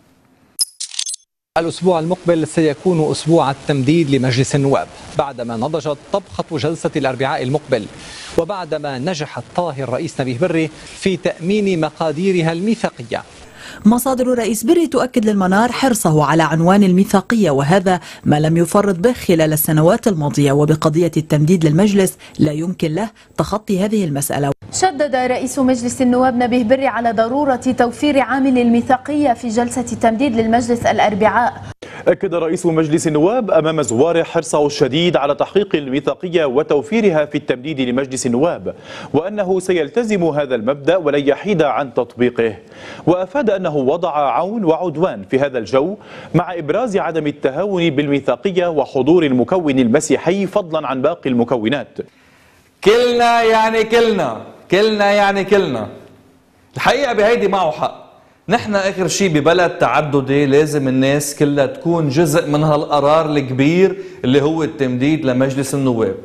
الأسبوع المقبل سيكون أسبوع التمديد لمجلس النواب، بعدما نضجت طبخة جلسة الأربعاء المقبل، وبعدما نجح الطاهر رئيس نبيه بري في تأمين مقاديرها الميثاقية.
مصادر الرئيس بري تؤكد للمنار حرصه على عنوان الميثاقية، وهذا ما لم يفرط به خلال السنوات الماضية، وبقضية التمديد للمجلس لا يمكن له تخطي هذه المسألة.
شدد رئيس مجلس النواب نبيه بري على ضرورة توفير عامل الميثاقية في جلسة التمديد للمجلس الأربعاء.
أكد رئيس مجلس النواب أمام زواره حرصه الشديد على تحقيق الميثاقية وتوفيرها في التمديد لمجلس النواب، وأنه سيلتزم هذا المبدأ ولن يحيد عن تطبيقه، وأفاد أنه وضع عون وعدوان في هذا الجو مع إبراز عدم التهاون بالميثاقية وحضور المكون المسيحي فضلا عن باقي المكونات.
كلنا يعني كلنا كلنا يعني كلنا الحقيقة بهيدي معه حق. نحن آخر شيء ببلد تعددي لازم الناس كلها تكون جزء من هالقرار الكبير اللي هو التمديد لمجلس النواب.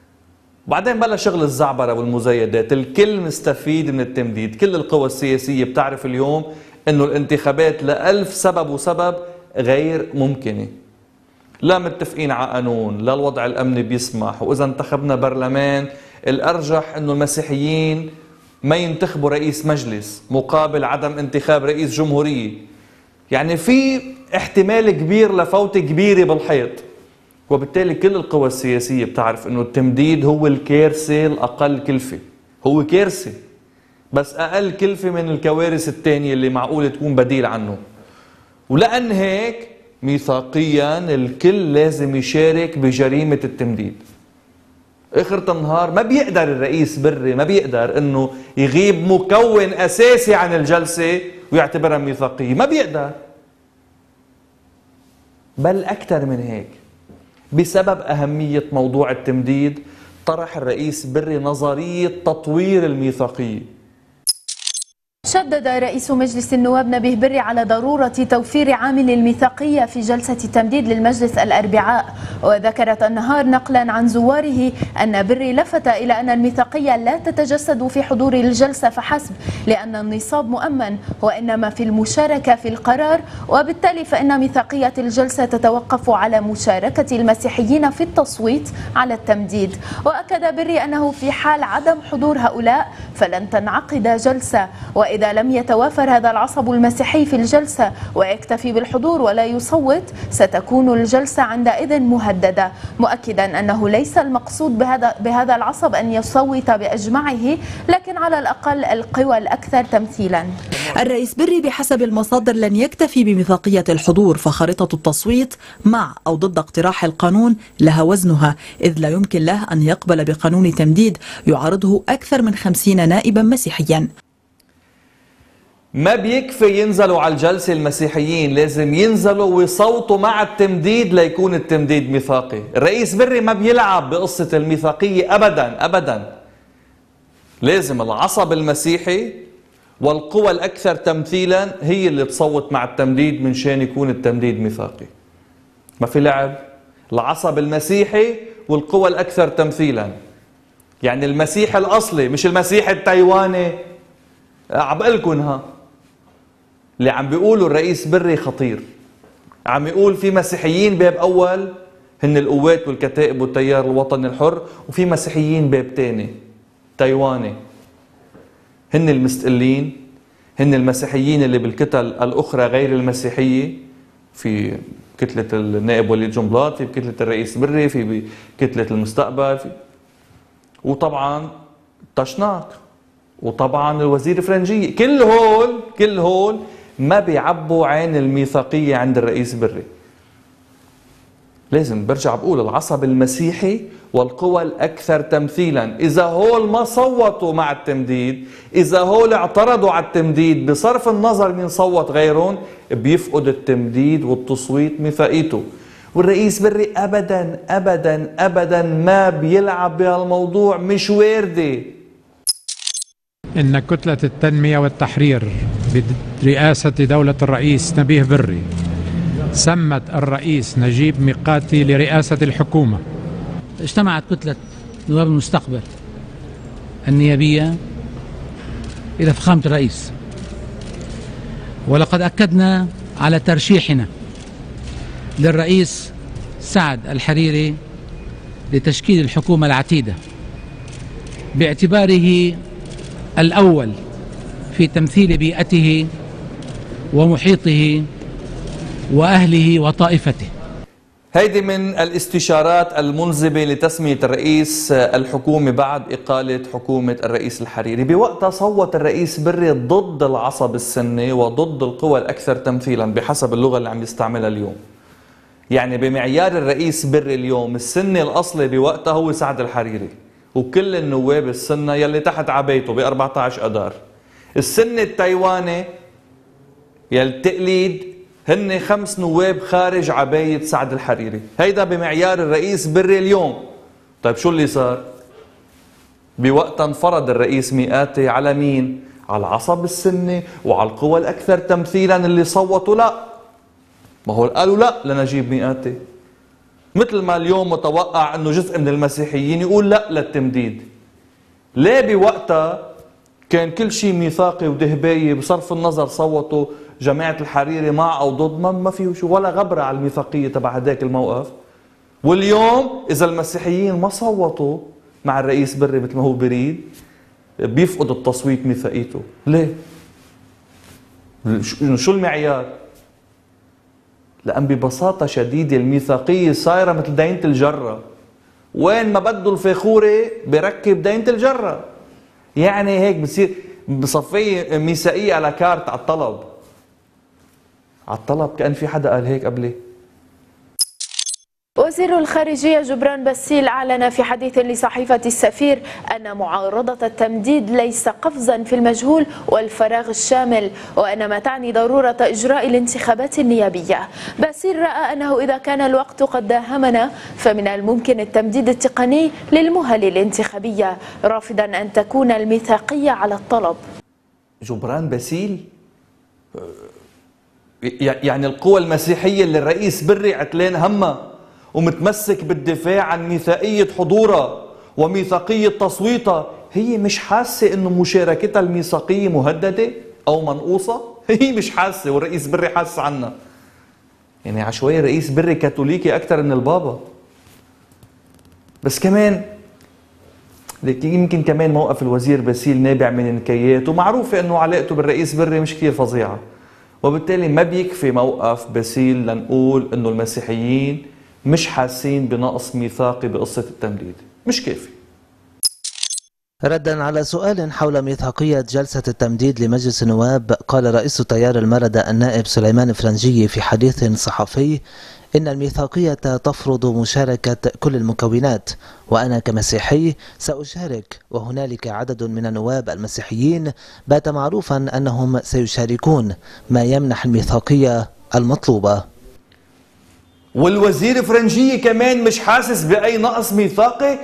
بعدين بلا شغل الزعبرة والمزايدات، الكل مستفيد من التمديد. كل القوى السياسية بتعرف اليوم انه الانتخابات لألف سبب وسبب غير ممكنة، لا متفقين على قانون، لا الوضع الأمني بيسمح، وإذا انتخبنا برلمان الأرجح انه المسيحيين ما ينتخبوا رئيس مجلس مقابل عدم انتخاب رئيس جمهورية. يعني في احتمال كبير لفوتة كبيرة بالحيط، وبالتالي كل القوى السياسية بتعرف انه التمديد هو الكارثة الأقل كلفة، هو كارثة بس أقل كلفة من الكوارث الثانية اللي معقولة تكون بديل عنه. ولأن هيك ميثاقيا الكل لازم يشارك بجريمة التمديد. اخر النهار ما بيقدر الرئيس بري ما بيقدر انه يغيب مكون اساسي عن الجلسه ويعتبرها ميثاقيه، ما بيقدر. بل اكثر من هيك، بسبب اهميه موضوع التمديد طرح الرئيس بري نظريه تطوير الميثاقيه.
شدد رئيس مجلس النواب نبيه بري على ضرورة توفير عامل الميثاقية في جلسة التمديد للمجلس الأربعاء، وذكرت النهار نقلا عن زواره أن بري لفت إلى أن الميثاقية لا تتجسد في حضور الجلسة فحسب، لأن النصاب مؤمن وإنما في المشاركة في القرار، وبالتالي فإن ميثاقية الجلسة تتوقف على مشاركة المسيحيين في التصويت على التمديد. وأكد بري أنه في حال عدم حضور هؤلاء فلن تنعقد جلسة، وإذا
وإذا لم يتوافر هذا العصب المسيحي في الجلسة ويكتفي بالحضور ولا يصوت ستكون الجلسة عندئذ مهددة، مؤكدا أنه ليس المقصود بهذا بهذا العصب أن يصوت بأجمعه، لكن على الأقل القوى الأكثر تمثيلا.
الرئيس بري بحسب المصادر لن يكتفي بميثاقية الحضور، فخارطة التصويت مع أو ضد اقتراح القانون لها وزنها، إذ لا يمكن له أن يقبل بقانون تمديد يعارضه أكثر من خمسين نائبا مسيحيا.
ما بيكفي ينزلوا على الجلسة المسيحيين، لازم ينزلوا ويصوتوا مع التمديد ليكون التمديد ميثاقي. الرئيس بري ما بيلعب بقصة الميثاقية أبدا أبدا. لازم العصب المسيحي والقوى الأكثر تمثيلا هي اللي تصوت مع التمديد من شان يكون التمديد ميثاقي. ما في لعب. العصب المسيحي والقوى الأكثر تمثيلا، يعني المسيح الأصلي مش المسيح التايواني. عبقلكن ها اللي عم بيقولوا الرئيس بري خطير، عم يقول في مسيحيين باب أول هن القوات والكتائب والتيار الوطني الحر، وفي مسيحيين باب تاني تايواني هن المستقلين، هن المسيحيين اللي بالكتل الأخرى غير المسيحية، في كتلة النائب وليد جنبلاط، في كتلة الرئيس بري، في كتلة المستقبل، في وطبعا تشناق، وطبعا الوزير فرنجية. كل هول كل هول ما بيعبوا عين الميثاقية عند الرئيس بري. لازم برجع بقول العصب المسيحي والقوى الأكثر تمثيلا، إذا هول ما صوتوا مع التمديد، إذا هول اعترضوا على التمديد بصرف النظر من صوت غيرهم، بيفقد التمديد والتصويت ميثاقيته. والرئيس بري أبدا أبدا أبدا ما بيلعب بهالموضوع، مش واردة.
إن كتلة التنمية والتحرير برئاسة دولة الرئيس نبيه بري سمت الرئيس نجيب ميقاتي لرئاسة الحكومة.
اجتمعت كتلة نواب المستقبل النيابية إلى فخامة الرئيس، ولقد أكدنا على ترشيحنا للرئيس سعد الحريري لتشكيل الحكومة العتيدة باعتباره الأول في تمثيل بيئته ومحيطه وأهله وطائفته.
هيدي من الاستشارات الملزمة لتسمية الرئيس الحكومة بعد إقالة حكومة الرئيس الحريري. بوقتها صوت الرئيس بري ضد العصب السني وضد القوى الأكثر تمثيلا بحسب اللغة اللي عم يستعملها اليوم. يعني بمعيار الرئيس بري اليوم السني الأصلي بوقتها هو سعد الحريري وكل النواب السنة يلي تحت عبيته ب أربعة عشر أذار. السني التايواني يلي التقليد هن خمس نواب خارج عباية سعد الحريري. هيدا بمعيار الرئيس بري اليوم. طيب شو اللي صار؟ بوقتها انفرض الرئيس ميقاتي على مين؟ على العصب السني وعلى القوى الأكثر تمثيلا اللي صوتوا لا. ما هو قالوا لا لنجيب ميقاتي. مثل ما اليوم متوقع انه جزء من المسيحيين يقول لا للتمديد. ليه بوقتها كان كل شيء ميثاقي ودهباية بصرف النظر صوتوا جماعة الحريري مع او ضد، ما ما فيه شو ولا غبرة على الميثاقية تبع هداك الموقف. واليوم اذا المسيحيين ما صوتوا مع الرئيس بري مثل ما هو بريد بيفقد التصويت ميثاقيته. ليه؟ شو المعيار؟ لأن ببساطة شديدة الميثاقية صايرة مثل دينة الجرة، وين ما بده الفاخورة بركب دينة الجرة. يعني هيك بصير بصفية ميثاقية على كارت على الطلب. على الطلب كأن في حدا قال هيك قبلي.
وزير الخارجية جبران باسيل أعلن في حديث لصحيفة السفير أن معارضة التمديد ليس قفزا في المجهول والفراغ الشامل، وإنما تعني ضرورة إجراء الانتخابات النيابية. باسيل رأى أنه إذا كان الوقت قد داهمنا فمن الممكن التمديد التقني للمهل الانتخابية، رافضا أن تكون الميثاقية على الطلب.
جبران باسيل يعني القوى المسيحية اللي الرئيس بري عتلان همها ومتمسك بالدفاع عن ميثاقية حضورها وميثاقية تصويتها، هي مش حاسة انه مشاركتها الميثاقية مهددة او منقوصة؟ هي مش حاسة والرئيس بري حاسس عنها. يعني عشوائي الرئيس بري كاثوليكي اكثر من البابا. بس كمان لكن يمكن كمان موقف الوزير باسيل نابع من نكايات، ومعروفة أنه علاقته بالرئيس بري مش كتير فظيعة، وبالتالي ما بيكفي موقف باسيل لنقول أنه المسيحيين مش حاسين بنقص ميثاقي بقصة التمديد، مش كافي.
ردا على سؤال حول ميثاقية جلسة التمديد لمجلس النواب، قال رئيس تيار المردة النائب سليمان فرنجي في حديث صحفي إن الميثاقية تفرض مشاركة كل المكونات، وأنا كمسيحي سأشارك، وهنالك عدد من النواب المسيحيين بات معروفا أنهم سيشاركون، ما يمنح الميثاقية المطلوبة.
والوزير فرنجي كمان مش حاسس بأي نقص ميثاقي؟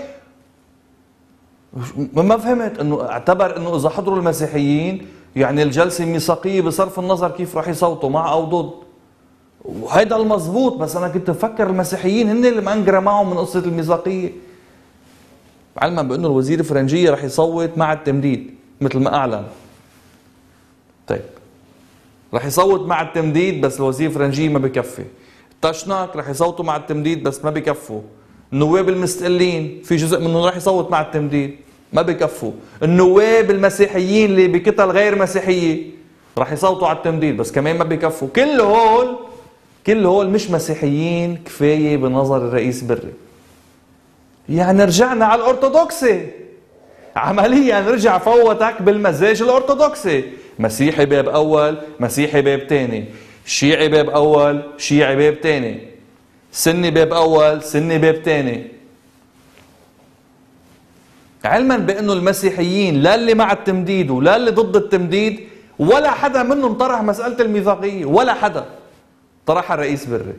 ما فهمت انه اعتبر انه اذا حضروا المسيحيين يعني الجلسه ميثاقيه بصرف النظر كيف راح يصوتوا مع او ضد، وهيدا المضبوط، بس انا كنت مفكر المسيحيين هن اللي مأنقرة معهم من قصه الميثاقيه، علما بانه الوزير فرنجيه راح يصوت مع التمديد مثل ما اعلن. طيب راح يصوت مع التمديد بس الوزير فرنجيه ما بكفي، التشناك راح يصوتوا مع التمديد بس ما بكفوا، النواب المستقلين في جزء منهم راح يصوت مع التمديد ما بكفوا، النواب المسيحيين اللي بكتل غير مسيحيه راح يصوتوا على التمديد بس كمان ما بكفوا، كل هول كل هول مش مسيحيين كفايه بنظر الرئيس بري. يعني رجعنا على الارثوذكسي، عمليا رجع فوتك بالمزاج الارثوذكسي، مسيحي باب اول مسيحي باب ثاني، شيعي باب اول شيعي باب ثاني، سني باب اول سني باب ثاني، علما بانه المسيحيين لا اللي مع التمديد ولا اللي ضد التمديد ولا حدا منهم طرح مساله الميثاقيه، ولا حدا طرحها الرئيس بري.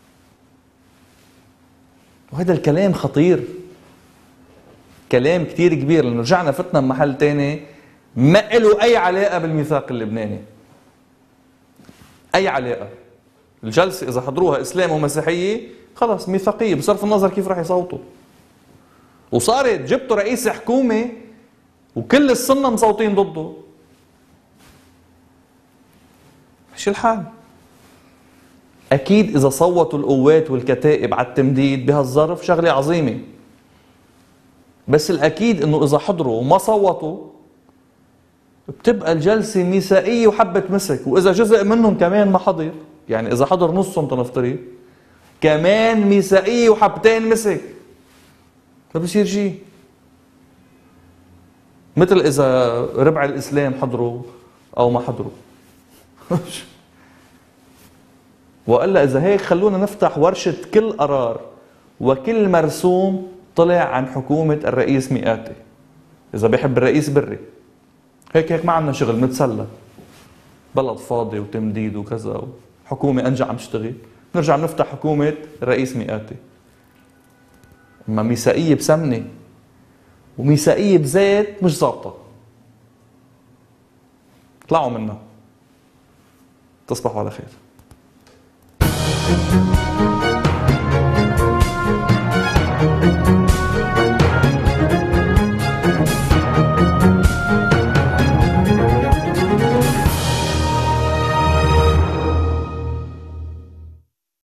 وهذا الكلام خطير، كلام كتير كبير، لانه رجعنا فتنا بمحل ثاني ما له اي علاقه بالميثاق اللبناني، اي علاقه. الجلسه اذا حضروها اسلام ومسيحيه خلص ميثاقيه بصرف النظر كيف راح يصوتوا، وصارت جبتوا رئيس حكومه وكل السنه مصوتين ضده، مش الحال. اكيد اذا صوتوا القوات والكتائب على التمديد بهالظرف شغله عظيمه، بس الاكيد انه اذا حضروا وما صوتوا بتبقى الجلسه ميثاقيه وحبه مسك، واذا جزء منهم كمان ما حضر، يعني اذا حضر نصهم تنفترض كمان ميثاقيه وحبتين مسك، فبصير شيء مثل اذا ربع الاسلام حضروا او ما حضروا. والا اذا هيك خلونا نفتح ورشه كل قرار وكل مرسوم طلع عن حكومه الرئيس مئاتي، اذا بيحب الرئيس بري هيك هيك ما عندنا شغل، متسلى بلد فاضي وتمديد وكذا، حكومه انجع عم تشتغل، نرجع نفتح حكومه الرئيس مئاتي. اما ميثاقيه بسمنه وميثاقيه بزيت مش ظابطه، اطلعوا منها. تصبحوا على خير.